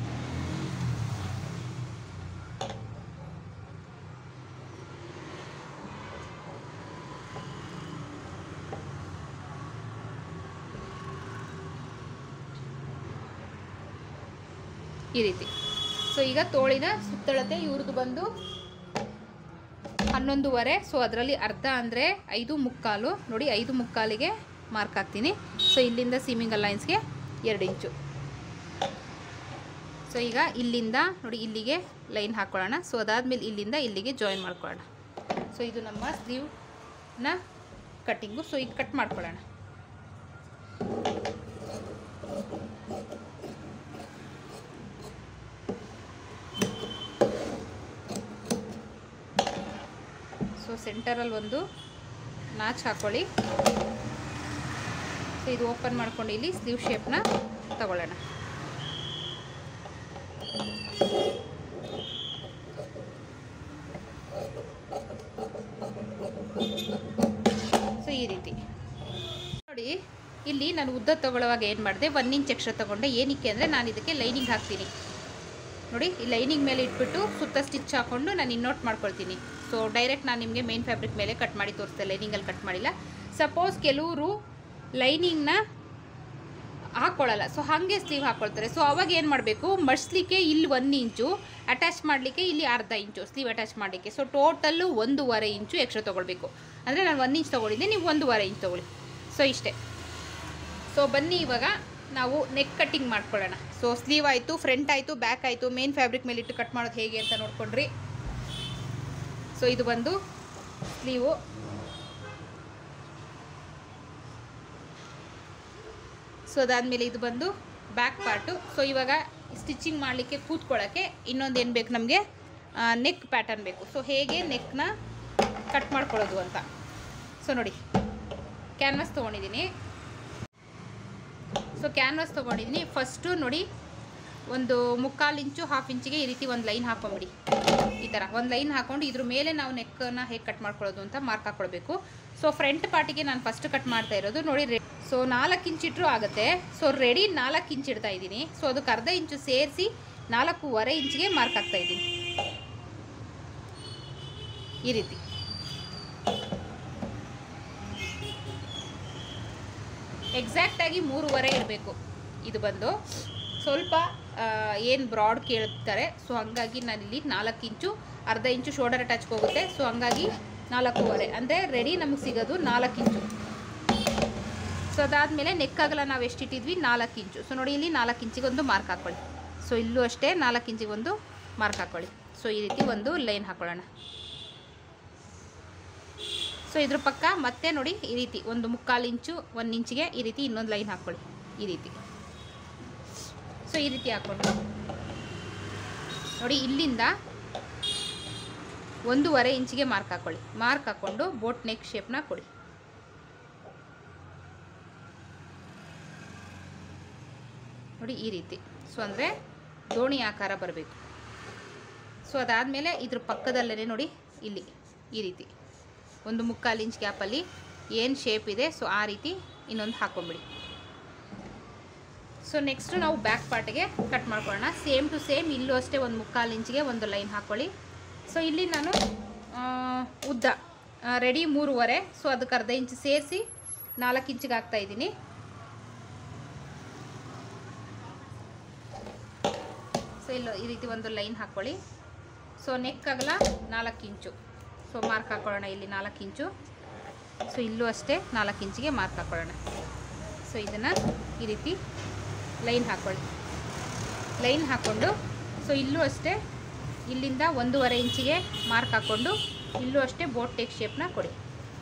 ಈ ರೀತಿ. ಸೊ ಈಗ ತೋಳಿನ ಸುತ್ತಳತೆ ಇವ್ರದ್ದು ಬಂದು 11.5. ಸೊ ಅದರಲ್ಲಿ ಅರ್ಧ ಅಂದರೆ 5.75 ನೋಡಿ 5.75ಗೆ ಮಾರ್ಕ್ ಹಾಕ್ತೀನಿ. ಸೊ ಇಲ್ಲಿಂದ ಸೀಮಿಂಗ್ ಅಲೈನ್ಸ್ಗೆ 2 ಇಂಚು. ಸೊ ಈಗ ಇಲ್ಲಿಂದ ನೋಡಿ ಇಲ್ಲಿಗೆ ಲೈನ್ ಹಾಕ್ಕೊಳ್ಳೋಣ. ಸೊ ಅದಾದಮೇಲೆ ಇಲ್ಲಿಂದ ಇಲ್ಲಿಗೆ ಜಾಯಿನ್ ಮಾಡ್ಕೊಳ್ಳೋಣ. ಸೊ ಇದು ನಮ್ಮ ಸ್ಲೀವ್ನ ಕಟ್ಟಿಂಗು. ಸೊ ಈಗ ಕಟ್ ಮಾಡ್ಕೊಳ್ಳೋಣ. ಸೊ ಸೆಂಟರಲ್ಲಿ ಒಂದು ನಾಚ್ ಹಾಕ್ಕೊಳ್ಳಿ. ಸೊ ಇದು ಓಪನ್ ಮಾಡ್ಕೊಂಡು ಇಲ್ಲಿ ಸ್ಲೀವ್ ಶೇಪ್ನ ತಗೊಳ್ಳೋಣ. ಸೊ ಈ ರೀತಿ ನೋಡಿ ಇಲ್ಲಿ ನಾನು ಉದ್ದ ತಗೊಳ್ಳುವಾಗ ಏನು ಮಾಡಿದೆ 1 ಇಂಚ್ ಎಕ್ಸ್ಟ್ರಾ ತಗೊಂಡೆ. ಏನಕ್ಕೆ ಅಂದರೆ ನಾನು ಇದಕ್ಕೆ ಲೈನಿಂಗ್ ಹಾಕ್ತೀನಿ. ನೋಡಿ ಈ ಲೈನಿಂಗ್ ಮೇಲೆ ಇಟ್ಬಿಟ್ಟು ಸುತ್ತ ಸ್ಟಿಚ್ ಹಾಕ್ಕೊಂಡು ನಾನು ಇನ್ನೋಟ್ ಮಾಡ್ಕೊಳ್ತೀನಿ. ಸೊ ಡೈರೆಕ್ಟ್ ನಾನು ನಿಮಗೆ ಮೇನ್ ಫ್ಯಾಬ್ರಿಕ್ ಮೇಲೆ ಕಟ್ ಮಾಡಿ ತೋರಿಸ್ತೆ, ಲೈನಿಂಗಲ್ಲಿ ಕಟ್ ಮಾಡಿಲ್ಲ. ಸಪೋಸ್ ಕೆಲವರು ಲೈನಿಂಗ್ನ ಹಾಕ್ಕೊಳ್ಳಲ್ಲ, ಸೊ ಹಾಗೆ ಸ್ಲೀವ್ ಹಾಕ್ಕೊಳ್ತಾರೆ. ಸೊ ಅವಾಗ ಏನು ಮಾಡಬೇಕು, ಮಡ್ಸ್ಲಿಕ್ಕೆ ಇಲ್ಲಿ 1 ಇಂಚು, ಅಟ್ಯಾಚ್ ಮಾಡಲಿಕ್ಕೆ ಇಲ್ಲಿ ಅರ್ಧ ಇಂಚು ಸ್ಲೀವ್ ಅಟ್ಯಾಚ್ ಮಾಡಲಿಕ್ಕೆ. ಸೊ ಟೋಟಲ್ಲು 1.5 ಇಂಚು ಎಕ್ಸ್ಟ್ರಾ ತೊಗೊಳ್ಬೇಕು. ಅಂದರೆ ನಾನು 1 ಇಂಚ್ ತೊಗೊಂಡಿದ್ದೆ, ನೀವು 1.5 ಇಂಚ್ ತೊಗೊಳ್ಳಿ. ಸೊ ಇಷ್ಟೇ. ಸೊ ಬನ್ನಿ ಇವಾಗ ನಾವು ನೆಕ್ ಕಟ್ಟಿಂಗ್ ಮಾಡ್ಕೊಳ್ಳೋಣ. ಸೊ ಸ್ಲೀವ್ ಆಯಿತು, ಫ್ರಂಟ್ ಆಯಿತು, ಬ್ಯಾಕ್ ಆಯಿತು. ಮೇನ್ ಫ್ಯಾಬ್ರಿಕ್ ಮೇಲೆ ಇಟ್ಟು ಕಟ್ ಮಾಡೋದು ಹೇಗೆ ಅಂತ ನೋಡ್ಕೊಂಡ್ರಿ. ಸೊ ಇದು ಬಂದು ಸ್ಲೀವು. ಸೊ ಅದಾದಮೇಲೆ ಇದು ಬಂದು ಬ್ಯಾಕ್ ಪಾರ್ಟು. ಸೊ ಇವಾಗ ಸ್ಟಿಚಿಂಗ್ ಮಾಡಲಿಕ್ಕೆ ಕೂತ್ಕೊಳ್ಳೋಕ್ಕೆ ಇನ್ನೊಂದು ಏನು ಬೇಕು ನಮಗೆ, ನೆಕ್ ಪ್ಯಾಟರ್ನ್ ಬೇಕು. ಸೊ ಹೇಗೆ ನೆಕ್ನ ಕಟ್ ಮಾಡ್ಕೊಳ್ಳೋದು ಅಂತ. ಸೊ ನೋಡಿ ಕ್ಯಾನ್ವಾಸ್ ತೊಗೊಂಡಿದ್ದೀನಿ. ಸೊ ಕ್ಯಾನ್ವಾಸ್ ತೊಗೊಂಡಿದ್ದೀನಿ. ಫಸ್ಟು ನೋಡಿ ಒಂದು 3/4 ಇಂಚು 1/2 ಇಂಚಿಗೆ ಈ ರೀತಿ ಒಂದು ಲೈನ್ ಹಾಕೊಂಬಿಡಿ. ಈ ಥರ ಒಂದು ಲೈನ್ ಹಾಕ್ಕೊಂಡು ಇದ್ರ ಮೇಲೆ ನಾವು ನೆಕ್ಕನ್ನು ಹೇಗೆ ಕಟ್ ಮಾಡ್ಕೊಳ್ಳೋದು ಅಂತ ಮಾರ್ಕ್ ಹಾಕ್ಕೊಳ್ಬೇಕು. ಸೊ ಫ್ರಂಟ್ ಪಾರ್ಟಿಗೆ ನಾನು ಫಸ್ಟ್ ಕಟ್ ಮಾಡ್ತಾ ಇರೋದು ನೋಡಿ. ಸೊ 4 ಇಂಚ್ ಇಟ್ಟರು ಆಗುತ್ತೆ. ಸೊ ರೆಡಿ 4 ಇಂಚ್ ಇಡ್ತಾ ಇದ್ದೀನಿ. ಸೊ ಅದಕ್ಕೆ ಅರ್ಧ ಇಂಚು ಸೇರಿಸಿ 4.5 ಇಂಚಿಗೆ ಮಾರ್ಕ್ ಹಾಕ್ತಾ ಇದ್ದೀನಿ ಈ ರೀತಿ. ಎಕ್ಸಾಕ್ಟಾಗಿ 3.5 ಇರಬೇಕು. ಇದು ಬಂದು ಸ್ವಲ್ಪ ಏನು ಬ್ರಾಡ್ ಕೇಳ್ತಾರೆ. ಸೊ ಹಂಗಾಗಿ ನಾನಿಲ್ಲಿ 4 ಇಂಚು, ಅರ್ಧ ಇಂಚು ಶೋಲ್ಡರ್ ಅಟ್ಯಾಚ್ಗೆ ಹೋಗುತ್ತೆ. ಸೊ ಹಂಗಾಗಿ 4.5 ಅಂದರೆ ರೆಡಿ ನಮಗೆ ಸಿಗೋದು 4 ಇಂಚು. ಸೊ ಅದಾದಮೇಲೆ ನೆಕ್ ಅಗಲ ನಾವು ಎಷ್ಟಿಟ್ಟಿದ್ವಿ 4 ಇಂಚು. ಸೊ ನೋಡಿ ಇಲ್ಲಿ 4 ಇಂಚಿಗೆ ಒಂದು ಮಾರ್ಕ್ ಹಾಕ್ಕೊಳ್ಳಿ. ಸೊ ಇಲ್ಲೂ ಅಷ್ಟೇ 4 ಇಂಚಿಗೆ ಒಂದು ಮಾರ್ಕ್ ಹಾಕ್ಕೊಳ್ಳಿ. ಸೊ ಈ ರೀತಿ ಒಂದು ಲೈನ್ ಹಾಕ್ಕೊಳ್ಳೋಣ. ಸೊ ಇದ್ರ ಪಕ್ಕ ಮತ್ತೆ ನೋಡಿ ಈ ರೀತಿ ಒಂದು 3/4 ಇಂಚು 1 ಇಂಚಿಗೆ ಈ ರೀತಿ ಇನ್ನೊಂದು ಲೈನ್ ಹಾಕ್ಕೊಳ್ಳಿ ಈ ರೀತಿ. ಸೊ ಈ ರೀತಿ ಹಾಕ್ಕೊಂಡು ನೋಡಿ ಇಲ್ಲಿಂದ 1.5 ಇಂಚಿಗೆ ಮಾರ್ಕ್ ಹಾಕ್ಕೊಳ್ಳಿ. ಮಾರ್ಕ್ ಹಾಕ್ಕೊಂಡು ಬೋಟ್ ನೆಕ್ ಶೇಪ್ನ ಕೊಡಿ. ನೋಡಿ ಈ ರೀತಿ. ಸೊ ಅಂದರೆ ದೋಣಿ ಆಕಾರ ಬರಬೇಕು. ಸೊ ಅದಾದಮೇಲೆ ಇದ್ರ ಪಕ್ಕದಲ್ಲೇ ನೋಡಿ ಇಲ್ಲಿ ಈ ರೀತಿ ಒಂದು 3/4 ಇಂಚ್ ಗ್ಯಾಪಲ್ಲಿ ಏನು ಶೇಪ್ ಇದೆ ಸೊ ಆ ರೀತಿ ಇನ್ನೊಂದು ಹಾಕ್ಕೊಂಬಿಡಿ. ಸೊ ನೆಕ್ಸ್ಟು ನಾವು ಬ್ಯಾಕ್ ಪಾರ್ಟಿಗೆ ಕಟ್ ಮಾಡ್ಕೊಳ್ಳೋಣ. ಸೇಮ್ ಟು ಸೇಮ್ ಇಲ್ಲೂ ಅಷ್ಟೇ ಒಂದು 3/4 ಇಂಚಿಗೆ ಒಂದು ಲೈನ್ ಹಾಕ್ಕೊಳ್ಳಿ. ಸೊ ಇಲ್ಲಿ ನಾನು ಉದ್ದ ರೆಡಿ 3.5. ಸೊ ಅದಕ್ಕೆ ಅರ್ಧ ಇಂಚು ಸೇರಿಸಿ 4 ಇಂಚಿಗೆ ಹಾಕ್ತಾಯಿದ್ದೀನಿ. ಸೊ ಇಲ್ಲೋ ಈ ರೀತಿ ಒಂದು ಲೈನ್ ಹಾಕ್ಕೊಳ್ಳಿ. ಸೊ ನೆಕ್ ಅಗಲ 4 ಇಂಚು. ಸೊ ಮಾರ್ಕ್ ಹಾಕ್ಕೊಳ್ಳೋಣ ಇಲ್ಲಿ 4 ಇಂಚು. ಸೊ ಇಲ್ಲೂ ಅಷ್ಟೇ 4 ಇಂಚಿಗೆ ಮಾರ್ಕ್ ಹಾಕ್ಕೊಳ್ಳೋಣ. ಸೊ ಇದನ್ನು ಈ ರೀತಿ ಲೈನ್ ಹಾಕ್ಕೊಳ್ಳಿ. ಲೈನ್ ಹಾಕ್ಕೊಂಡು ಸೊ ಇಲ್ಲೂ ಅಷ್ಟೇ ಇಲ್ಲಿಂದ 1.5 ಇಂಚಿಗೆ ಮಾರ್ಕ್ ಹಾಕ್ಕೊಂಡು ಇಲ್ಲೂ ಅಷ್ಟೇ ಬೋಟ್ ನೆಕ್ ಶೇಪ್ನ ಕೊಡಿ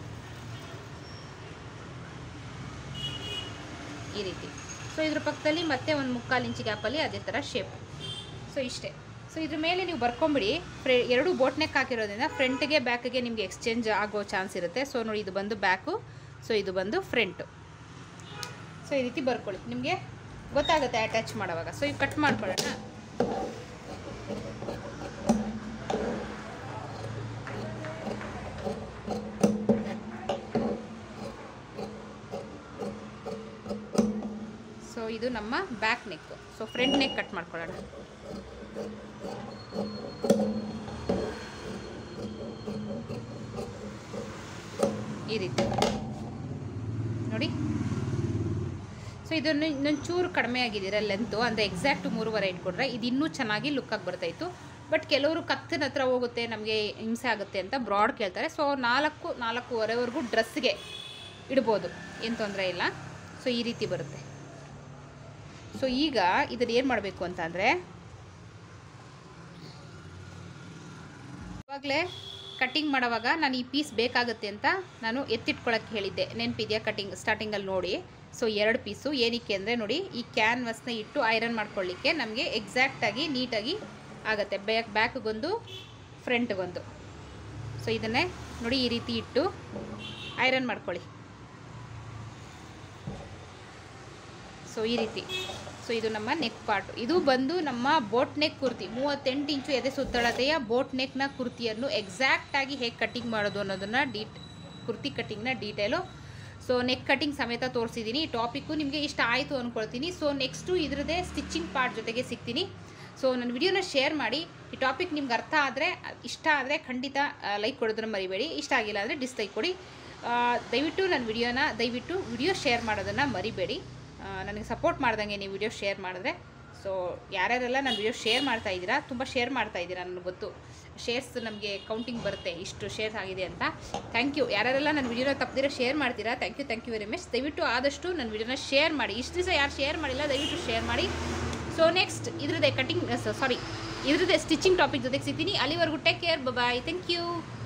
ಈ ರೀತಿ. ಸೊ ಇದ್ರ ಪಕ್ಕದಲ್ಲಿ ಮತ್ತೆ ಒಂದು 3/4 ಇಂಚ್ ಗ್ಯಾಪಲ್ಲಿ ಅದೇ ಥರ ಶೇಪ್. ಸೊ ಇಷ್ಟೇ. ಸೊ ಇದ್ರ ಮೇಲೆ ನೀವು ಬರ್ಕೊಂಬಿಡಿ. ಎರಡು ಬೋಟ್ ನೆಕ್ ಹಾಕಿರೋದ್ರಿಂದ ಫ್ರಂಟ್ಗೆ ಬ್ಯಾಕ್ಗೆ ನಿಮಗೆ ಎಕ್ಸ್ಚೇಂಜ್ ಆಗೋ ಚಾನ್ಸ್ ಇರುತ್ತೆ. ಸೊ ನೋಡಿ, ಇದು ಬಂದು ಬ್ಯಾಕು, ಸೊ ಇದು ಬಂದು ಫ್ರಂಟು. ಸೊ ಈ ರೀತಿ ಬರ್ಕೊಳ್ಳಿ, ನಿಮಗೆ ಗೊತ್ತಾಗುತ್ತೆ ಅಟ್ಯಾಚ್ ಮಾಡೋವಾಗ. ಸೊ ಈಗ ಕಟ್ ಮಾಡ್ಕೊಳ್ಳೋಣ. ಸೊ ಇದು ನಮ್ಮ back neck. So front neck cut ಮಾಡ್ಕೊಳ್ಳೋಣ. ಈ ರೀತಿ ನೋಡಿ. ಸೊ ಇದನ್ನು ಇನ್ನೊಂದು ಚೂರು ಕಡಿಮೆ ಆಗಿದ್ದೀರ ಲೆಂತು, ಅಂದರೆ ಎಕ್ಸಾಕ್ಟ್ 3.5 ಇಟ್ಕೊಂಡ್ರೆ ಇದು ಇನ್ನೂ ಚೆನ್ನಾಗಿ ಲುಕ್ಕಾಗಿ ಬರ್ತಾಯಿತ್ತು. ಬಟ್ ಕೆಲವರು ಕತ್ತಿನ ಹತ್ರ ಹೋಗುತ್ತೆ, ನಮಗೆ ಹಿಂಸೆ ಆಗುತ್ತೆ ಅಂತ ಬ್ರಾಡ್ ಕೇಳ್ತಾರೆ. ಸೊ 4-4.5ವರೆಗೂ ಡ್ರೆಸ್ಗೆ ಇಡ್ಬೋದು, ಏನು ತೊಂದರೆ ಇಲ್ಲ. ಸೊ ಈ ರೀತಿ ಬರುತ್ತೆ. ಸೊ ಈಗ ಇದನ್ನು ಏನು ಮಾಡಬೇಕು ಅಂತಂದರೆ, ಇವಾಗಲೇ ಕಟ್ಟಿಂಗ್ ಮಾಡೋವಾಗ ನಾನು ಈ ಪೀಸ್ ಬೇಕಾಗುತ್ತೆ ಅಂತ ನಾನು ಎತ್ತಿಟ್ಕೊಳ್ಳೋಕ್ಕೆ ಹೇಳಿದ್ದೆ, ನೆನಪಿದೆಯಾ? ಕಟ್ಟಿಂಗ್ ಸ್ಟಾರ್ಟಿಂಗಲ್ಲಿ ನೋಡಿ. ಸೊ 2 ಪೀಸು ಏನಕ್ಕೆ ಅಂದರೆ ನೋಡಿ, ಈ ಕ್ಯಾನ್ವಸ್ನ ಇಟ್ಟು ಐರನ್ ಮಾಡ್ಕೊಳ್ಳಿಕ್ಕೆ ನಮಗೆ ಎಕ್ಸಾಕ್ಟಾಗಿ ನೀಟಾಗಿ ಆಗುತ್ತೆ. ಬ್ಯಾಕ್ಗೊಂದು ಫ್ರಂಟ್ಗೊಂದು. ಸೊ ಇದನ್ನೇ ನೋಡಿ ಈ ರೀತಿ ಇಟ್ಟು ಐರನ್ ಮಾಡ್ಕೊಳ್ಳಿ. ಸೊ ಈ ರೀತಿ. ಸೊ ಇದು ನಮ್ಮ ನೆಕ್ ಪಾರ್ಟು. ಇದು ಬಂದು ನಮ್ಮ ಬೋಟ್ ನೆಕ್ ಕುರ್ತಿ, 38 ಇಂಚು ಎದೆ ಸುತ್ತಳತೆಯ ಬೋಟ್ ನೆಕ್ನ ಕುರ್ತಿಯನ್ನು ಎಕ್ಸಾಕ್ಟಾಗಿ ಹೇಗೆ ಕಟ್ಟಿಂಗ್ ಮಾಡೋದು ಅನ್ನೋದನ್ನು ಕುರ್ತಿ ಕಟ್ಟಿಂಗ್ನ ಡೀಟೇಲು. ಸೊ ನೆಕ್ ಕಟ್ಟಿಂಗ್ ಸಮೇತ ತೋರಿಸಿದ್ದೀನಿ. ಈ ಟಾಪಿಕ್ಕು ನಿಮಗೆ ಇಷ್ಟ ಆಯಿತು ಅಂದ್ಕೊಳ್ತೀನಿ. ಸೊ ನೆಕ್ಸ್ಟು ಇದ್ರದ್ದೇ ಸ್ಟಿಚಿಂಗ್ ಪಾರ್ಟ್ ಜೊತೆಗೆ ಸಿಗ್ತೀನಿ. ಸೊ ನನ್ನ ವಿಡಿಯೋನ ಶೇರ್ ಮಾಡಿ. ಈ ಟಾಪಿಕ್ ನಿಮ್ಗೆ ಅರ್ಥ ಆದರೆ, ಇಷ್ಟ ಆದರೆ ಖಂಡಿತ ಲೈಕ್ ಕೊಡೋದನ್ನು ಮರಿಬೇಡಿ. ಇಷ್ಟ ಆಗಿಲ್ಲ ಅಂದರೆ ಡಿಸ್ಲೈಕ್ ಕೊಡಿ. ದಯವಿಟ್ಟು ನನ್ನ ವಿಡಿಯೋ ಶೇರ್ ಮಾಡೋದನ್ನು ಮರಿಬೇಡಿ. ನನಗೆ ಸಪೋರ್ಟ್ ಮಾಡ್ದಂಗೆ ನೀವು ವಿಡಿಯೋ ಶೇರ್ ಮಾಡಿದ್ರೆ. ಸೊ ಯಾರ್ಯಾರೆಲ್ಲ ನನ್ನ ವಿಡಿಯೋ ಶೇರ್ ಮಾಡ್ತಾ ಇದ್ದೀರಾ, ತುಂಬ ಶೇರ್ ಮಾಡ್ತಾ ಇದ್ದೀರಾ, ನನಗೆ ಗೊತ್ತು. ಶೇರ್ಸ್ ನಮಗೆ ಕೌಂಟಿಂಗ್ ಬರುತ್ತೆ, ಇಷ್ಟು ಶೇರ್ಸ್ ಆಗಿದೆ ಅಂತ. Thank you. ಯಾರ್ಯಾರೆಲ್ಲ ನನ್ನ ವಿಡಿಯೋನ ತಪ್ಪದಿರೋ ಶೇರ್ ಮಾಡ್ತೀರಾ, ಥ್ಯಾಂಕ್ ಯು ವೆರಿ ಮಚ್. ದಯವಿಟ್ಟು ಆದಷ್ಟು ನನ್ನ ವಿಡಿಯೋನ ಶೇರ್ ಮಾಡಿ. ಇಷ್ಟು ದಿವಸ ಯಾರು ಶೇರ್ ಮಾಡಿಲ್ಲ, ದಯವಿಟ್ಟು ಶೇರ್ ಮಾಡಿ. ಸೊ ನೆಕ್ಸ್ಟ್ ಇದ್ರದ್ದೇ ಸ್ಟಿಚಿಂಗ್ ಟಾಪಿಕ್ ಜೊತೆಗೆ ಸಿಗ್ತೀನಿ. ಅಲ್ಲಿವರೆಗೂ take care, bye. Thank you.